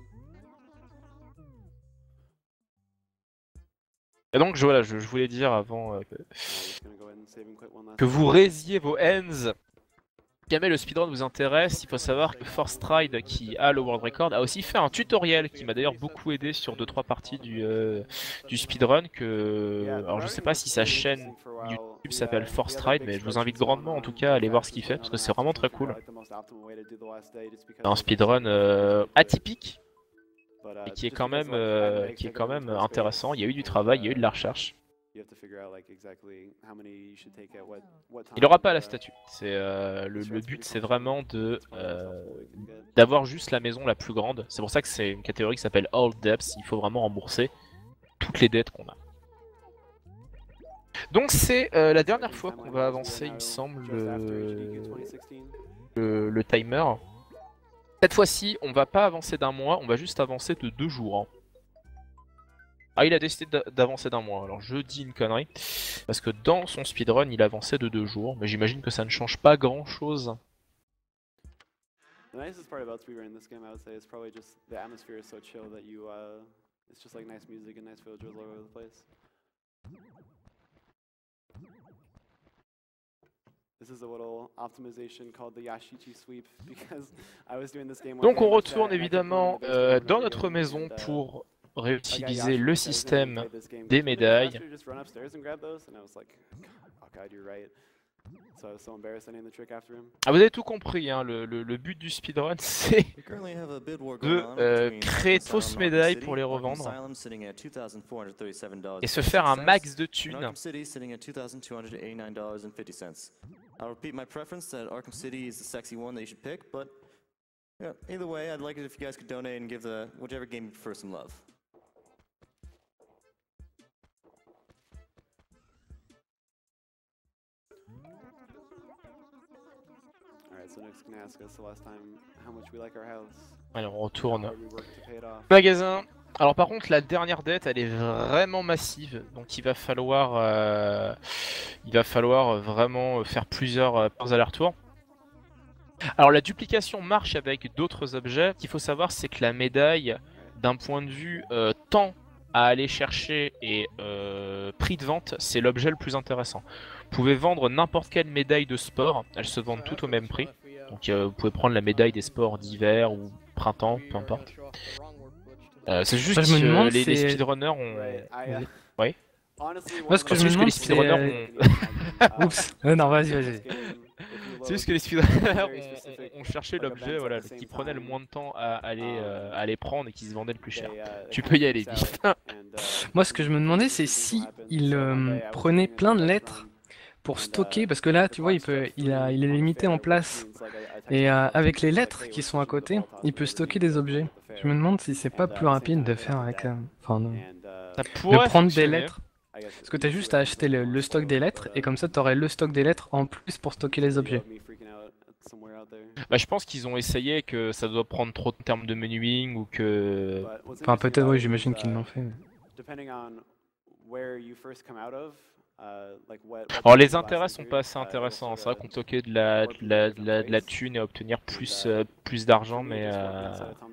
Et donc je, voilà, je, je voulais dire avant euh, que vous raisiez vos hands. Si jamais le speedrun vous intéresse, il faut savoir que Force Ride, qui a le World Record, a aussi fait un tutoriel qui m'a d'ailleurs beaucoup aidé sur deux trois parties du, euh, du speedrun. Que... Alors je sais pas si sa chaîne YouTube s'appelle Force Ride, mais je vous invite grandement en tout cas à aller voir ce qu'il fait, parce que c'est vraiment très cool. C'est un speedrun euh, atypique, et qui est, quand même, euh, qui est quand même intéressant. Il y a eu du travail, il y a eu de la recherche. Il aura pas la statue. C'est euh, le, le but, c'est vraiment de euh, d'avoir juste la maison la plus grande. C'est pour ça que c'est une catégorie qui s'appelle All Debts. Il faut vraiment rembourser toutes les dettes qu'on a. Donc c'est euh, la dernière fois qu'on va avancer, il me semble, le, le, le timer. Cette fois-ci, on va pas avancer d'un mois, on va juste avancer de deux jours. Hein. Ah, il a décidé d'avancer d'un mois, alors je dis une connerie, parce que dans son speedrun il avançait de deux jours, mais j'imagine que ça ne change pas grand chose. Donc on retourne évidemment euh, dans notre maison pour réutiliser le système des médailles. Ah, vous avez tout compris, hein, le, le, le but du speedrun c'est de euh, créer de fausses médailles pour les revendre et se faire un max de thunes. Alors on retourne magasin. Alors par contre la dernière dette elle est vraiment massive, donc il va falloir euh, il va falloir vraiment faire plusieurs, euh, allers-retours. Alors la duplication marche avec d'autres objets. Ce qu'il faut savoir c'est que la médaille d'un point de vue euh, temps à aller chercher et euh, prix de vente, c'est l'objet le plus intéressant. Vous pouvez vendre n'importe quelle médaille de sport, elles se vendent toutes au même prix. Donc euh, vous pouvez prendre la médaille des sports d'hiver ou printemps, peu importe. Euh, c'est juste que euh, les, les speedrunners ont... Oui. Moi ce que je me demande c'est... Ont... Oups, euh, non vas-y vas-y. C'est juste que les speedrunners ont, ont cherché l'objet voilà, qui prenait le moins de temps à aller, euh, à aller prendre et qui se vendait le plus cher. Tu peux y aller vite. Moi ce que je me demandais c'est si ils euh, prenaient plein de lettres pour stocker, parce que là, tu vois, il peut, il a, il est limité en place. Et euh, avec les lettres qui sont à côté, il peut stocker des objets. Je me demande si c'est pas plus rapide de faire avec, euh, enfin, de, Ça de pourrait prendre des fonctionner. lettres. Parce que t'as juste à acheter le, le stock des lettres et comme ça t'aurais le stock des lettres en plus pour stocker les objets. Bah, je pense qu'ils ont essayé que ça doit prendre trop de termes de menuing ou que. Enfin, peut-être, oui, j'imagine qu'ils l'ont fait. Alors les intérêts sont pas assez intéressants, c'est vrai qu'on stockait de la, de, la, de, la, de la thune et obtenir plus, euh, plus d'argent, mais euh...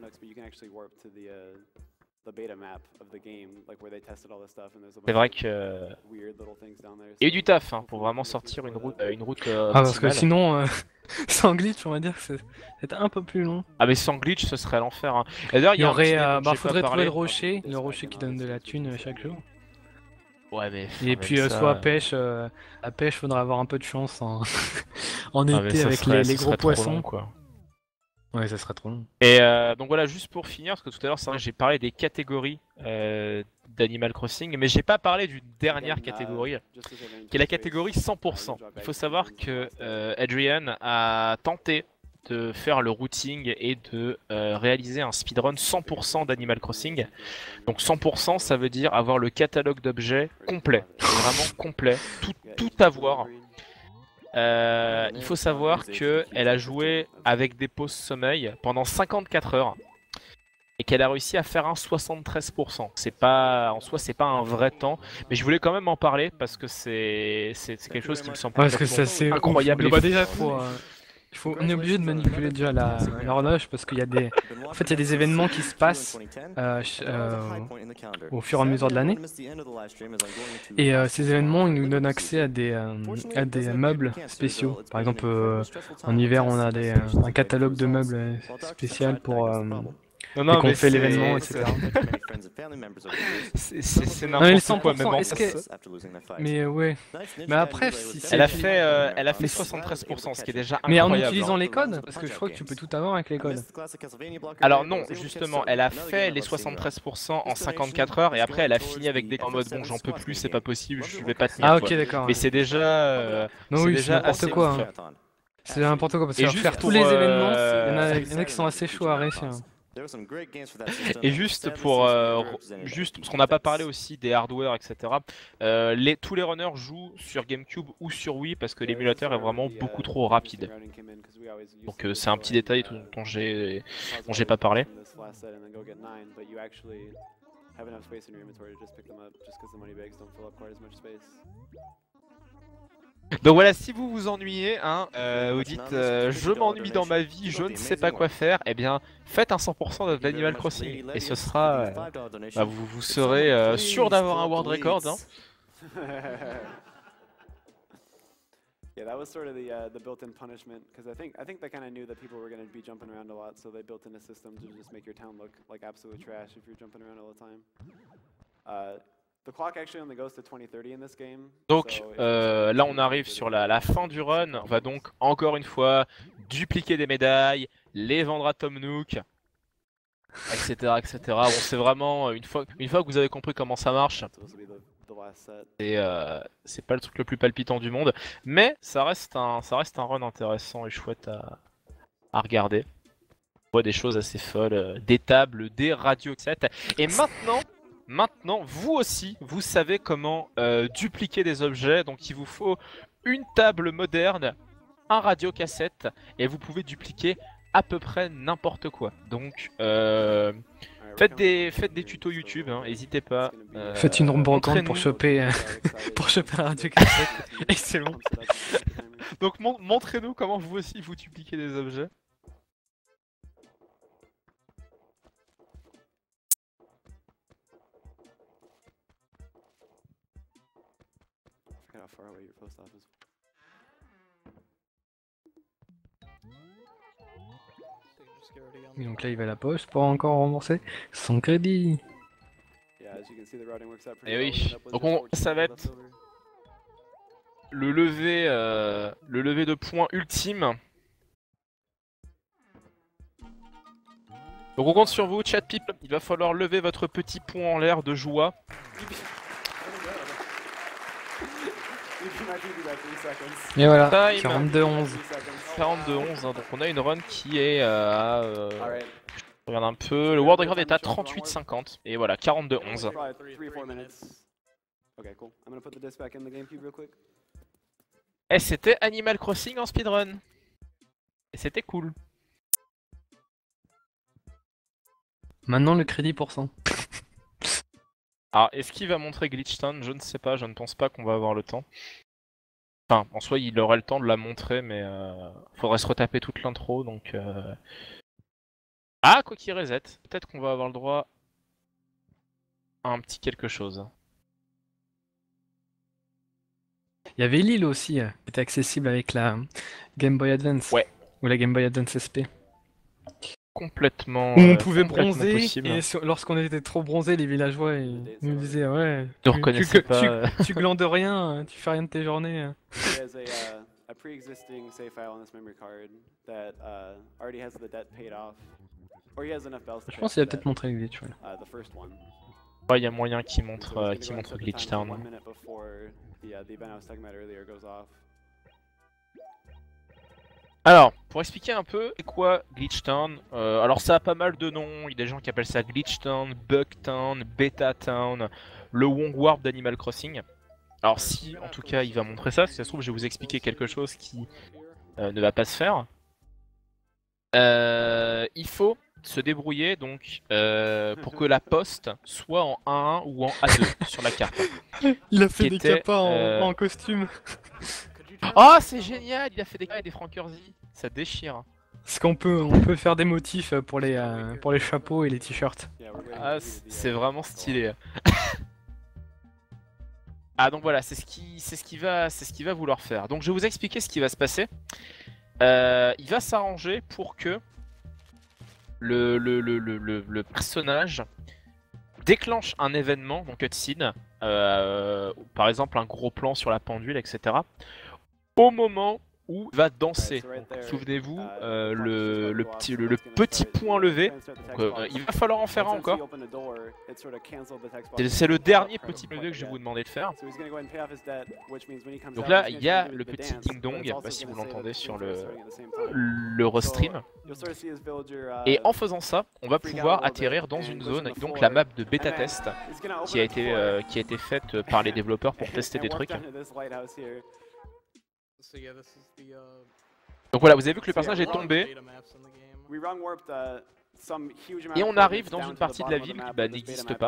c'est vrai que... Il y a eu du taf hein, pour vraiment sortir une route, une route euh, Ah parce que sinon, euh, sans glitch on va dire que c'était un peu plus long. Ah mais sans glitch ce serait l'enfer. Hein. D'ailleurs il y aurait, euh, bah faudrait trouver le rocher, le rocher qui donne de la thune chaque jour. Ouais mais... Et puis euh, ça... soit à pêche, euh, à pêche faudra avoir un peu de chance en, en ah, été avec serait, les, les gros poissons. Long, quoi. Ouais ça serait trop long. Et euh, donc voilà, juste pour finir, parce que tout à l'heure c'est vrai que j'ai parlé des catégories euh, d'Animal Crossing, mais j'ai pas parlé d'une dernière catégorie, qui est la catégorie cent pour cent. Il faut savoir que euh, Adrian a tenté de faire le routing et de euh, réaliser un speedrun cent pour cent d'Animal Crossing. Donc cent pour cent ça veut dire avoir le catalogue d'objets complet, vraiment complet, tout, tout avoir. Euh, il faut savoir qu'elle a joué avec des pauses sommeil pendant cinquante-quatre heures et qu'elle a réussi à faire un soixante-treize pour cent. C'est pas, en soi, c'est pas un vrai temps, mais je voulais quand même en parler parce que c'est quelque chose qui me semble ouais, parce que ça, c'est incroyable. Bah, déjà, faut, euh, il faut, on est obligé de manipuler déjà l'horloge parce qu'il y a des, en fait, il y a des événements qui se passent euh, euh, au fur et à mesure de l'année. Et euh, ces événements, ils nous donnent accès à des, euh, à des meubles spéciaux. Par exemple, euh, en hiver, on a des, un catalogue de meubles spécial pour euh, non, non, qu'on fait l'événement, et cetera. C'est n'importe quoi, même en que... Mais ouais. Mais après, si elle a fait, euh, elle a fait soixante-treize pour cent, ce qui est déjà mais incroyable. Mais en utilisant hein. les codes, parce que je crois que tu peux tout avoir avec les codes. Alors non, justement, elle a fait les soixante-treize pour cent en cinquante-quatre heures et après elle a fini avec des en mode bon, j'en peux plus, c'est pas possible, je vais pas tenir. Ah ok, d'accord. Mais c'est déjà, euh, non oui, déjà n'importe quoi. Hein. C'est n'importe quoi parce que faire tous les euh... événements, il y, en a, il y en a qui sont assez chauds à réussir. Et juste pour, euh, juste parce qu'on n'a pas parlé aussi des hardware, et cetera. Euh, les, tous les runners jouent sur GameCube ou sur Wii parce que l'émulateur est vraiment beaucoup trop rapide. Donc euh, c'est un petit détail dont j'ai dont j'ai pas parlé. Donc voilà, si vous vous ennuyez, hein, euh, vous dites euh, je m'ennuie dans ma vie, je ne sais pas quoi faire, eh bien faites un cent pour cent d'Animal Crossing et ce sera, euh, bah, vous, vous serez euh, sûr d'avoir un world record. Hein. Yeah, that was sort of the uh, the built-in punishment because I think I think they kind of knew that people were going to be jumping around a lot, so they built in a system to just make your town look like absolute trash if you're jumping around all the time. Uh, The clock actually only goes to twenty thirty in this game. Donc euh, là on arrive sur la, la fin du run, on va donc encore une fois dupliquer des médailles, les vendre à Tom Nook, et cetera et cetera. Bon c'est vraiment, une fois, une fois que vous avez compris comment ça marche, c'est euh, pas le truc le plus palpitant du monde, mais ça reste un, ça reste un run intéressant et chouette à, à regarder. On voit des choses assez folles, des tables, des radios, et cetera. Et maintenant... Maintenant, vous aussi, vous savez comment euh, dupliquer des objets. Donc il vous faut une table moderne, un radiocassette, et vous pouvez dupliquer à peu près n'importe quoi. Donc euh, faites, des, faites des tutos YouTube, n'hésitez hein, pas. Euh, faites une brocante pour choper, euh, pour choper un radiocassette. Excellent. Donc mon montrez-nous comment vous aussi vous dupliquez des objets. Et donc là il va à la poste pour encore rembourser son crédit. Et oui, donc on, ça va être le lever, euh, le lever de points ultime. Donc on compte sur vous, chat people, il va falloir lever votre petit pont en l'air de joie. Et voilà, Time. quarante-deux onze. quarante-deux onze, hein, donc on a une run qui est euh, à... Euh, je regarde un peu, le world record est à trente-huit cinquante, et voilà, quarante-deux onze. Et c'était Animal Crossing en speedrun. Et c'était cool. Maintenant le crédit pour cent. Alors, est-ce qu'il va montrer Glitchtown? Je ne sais pas, je ne pense pas qu'on va avoir le temps. Enfin, en soi, il aurait le temps de la montrer, mais euh, faudrait se retaper toute l'intro, donc... Euh... Ah, quoi qu'il reset, peut-être qu'on va avoir le droit à un petit quelque chose. Il y avait l'île aussi, euh, qui était accessible avec la Game Boy Advance. Ouais. Ou la Game Boy Advance S P. Complètement. Où on euh, pouvait complètement bronzer, possible. et sur- lorsqu'on était trop bronzé, les villageois ils nous disaient ouais, Tu tu, reconnaissais tu, pas, tu- euh. tu glandes rien, tu fais rien de tes journées. euh. There's a, uh, a pre-existing save file on this memory card that uh, already has the debt paid off. Or he has enough bells to Je pay pense off qu'il a the peut-être debt. montré le glitch. Voilà. Uh, the first one. Ouais, il y a moyen qu'il montre, So euh, it's qu'il gonna montre go at the time, so Glitchtown. one minute before the, uh, the event I was talking about earlier goes off. Alors, pour expliquer un peu, c'est quoi Glitchtown? euh, Alors ça a pas mal de noms, il y a des gens qui appellent ça Glitchtown, Bugtown, Betatown, le Wong Warp d'Animal Crossing. Alors si, en tout cas, il va montrer ça, si ça se trouve, je vais vous expliquer quelque chose qui euh, ne va pas se faire. Euh, il faut se débrouiller donc euh, pour que la poste soit en un un ou en A deux sur la carte. Il a fait Qui des était, capas en, euh, en costume. Oh, c'est génial, il a fait des des Frankerzy, ça déchire. Parce qu'on peut, on peut faire des motifs pour les, euh, pour les chapeaux et les t-shirts. Yeah, we're getting Ah, ready c- to c'est the, uh, vraiment stylé. Ah donc voilà, c'est ce qui, c'est ce qui va, c'est ce qu'il va vouloir faire. Donc je vais vous expliquer ce qui va se passer. Euh, il va s'arranger pour que le, le, le, le, le, le personnage déclenche un événement, donc cutscene, euh, par exemple un gros plan sur la pendule, et cetera. Au moment où il va danser. Donc, souvenez-vous, euh, le, le petit, le, le petit point levé, donc, euh, il va falloir en faire un encore. C'est- C'est le dernier petit point levé que je vais vous demander de faire. Donc là, il y a le petit ding-dong, je sais pas si vous l'entendez sur le, le restream. Et en faisant ça, on va pouvoir atterrir dans une zone, donc la map de bêta test, qui a été, euh, qui a été faite par les développeurs pour tester des trucs. Donc voilà, vous avez vu que le personnage est tombé, et on arrive dans une partie de la ville qui bah, n'existe pas.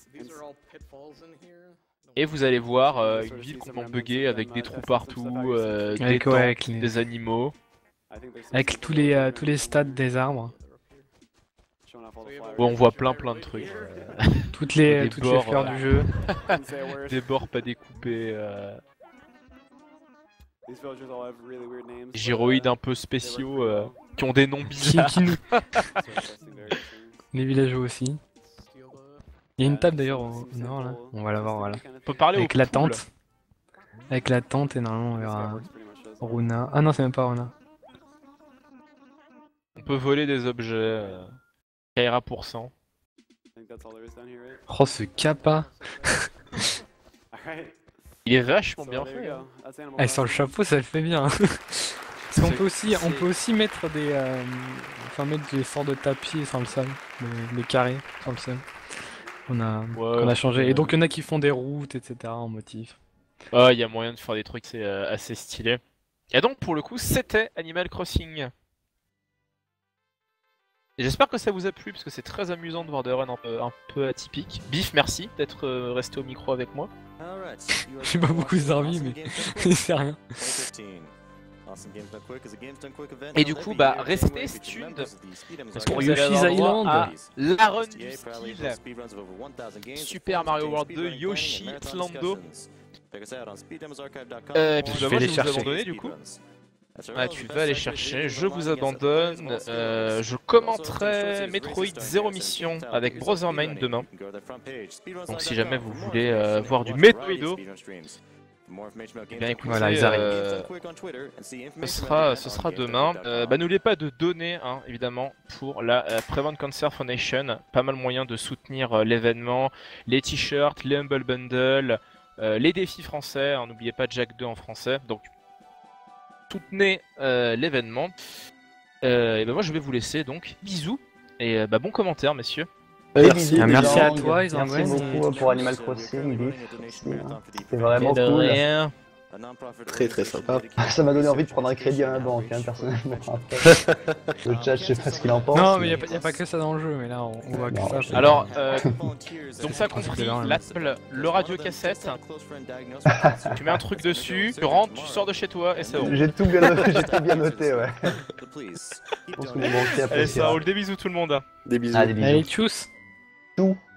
Et vous allez voir euh, une ville complètement buggée avec des trous partout, euh, des Avec, tentes, ouais, avec les- des animaux. Avec tous les, euh, tous les stats des arbres. Bon, on voit plein plein de trucs. Toutes les, Des toutes les bords, fleurs euh, du jeu. Des bords pas découpés, euh, gyroïdes un peu spéciaux euh, qui ont des noms Qui, bizarres. qui nous... Les villageois aussi. Il y a une table d'ailleurs au au nord là. On va la voir, voilà. On peut parler Avec aux la poules. tente. Avec la tente et normalement on verra Runa. Ah non, c'est même pas Runa. On peut voler des objets. Euh, Kaira pour cent. Oh ce kappa. Il est vachement bien fait. Hein. Ah, sur le chapeau ça le fait bien. Parce qu'on peut aussi, on peut aussi mettre des, euh, enfin mettre des sortes de tapis sur le sol, des, des carrés sur le sol. On a, Ouais, on a changé. ouais. Et donc il y en a qui font des routes, et cetera en motif. Ah, il y a moyen de faire des trucs c'est euh, assez stylé. Et donc pour le coup, c'était Animal Crossing. Et j'espère que ça vous a plu parce que c'est très amusant de voir des runs un peu, un peu atypiques. Biff, merci d'être euh, resté au micro avec moi. J'ai pas beaucoup servi, mais c'est rien. Et du coup, bah, restez tuned parce qu'on Pour vous allez Yoshi's avoir droit Island. à la run du style Super Mario World deux, Yoshi, Islando. Euh, et puis Je bah, vais moi, les je vais vous chercher. abandonner du coup. Ah, tu vas les chercher, je vous abandonne. Euh, je commenterai Metroid Zero Mission avec Brother Mine demain. Donc si jamais vous voulez euh, voir du Metroido, eh bien écoutez, Voilà, ils arrivent. euh, ce, sera, ce sera demain. Euh, bah, n'oubliez pas de donner, hein, évidemment, pour la euh, Prevent Cancer Foundation. Pas mal moyen de soutenir euh, l'événement, les t-shirts, les Humble Bundle, euh, les défis français, hein, n'oubliez pas Jack deux en français, donc soutenez euh, l'événement. Euh, et ben moi je vais vous laisser donc, bisous, et euh, bah, bon commentaire messieurs. Merci, Ah, merci à Gang. toi, ils Merci beaucoup pour Animal Crossing, Biff. C'était vraiment De cool. rien. Très très sympa. Ça m'a donné envie de prendre un crédit à la banque, hein, personnellement. Après, le chat, je sais pas ce qu'il en pense. Non, mais il n'y a, a pas que ça dans le jeu, mais là on, on voit que Non. ça. c'est- Alors, euh, donc ça c'est compris, là, hein. l'Apple, le radiocassette, tu mets un truc dessus, tu rentres, tu sors de chez toi et ça roule. J'ai tout bien noté, j'ai tout bien noté, ouais. Je pense que mon banquier Allez, ça appréciera. roule, des bisous tout le monde. Des bisous. Allez, bisous. Allez, tchuss. Tout.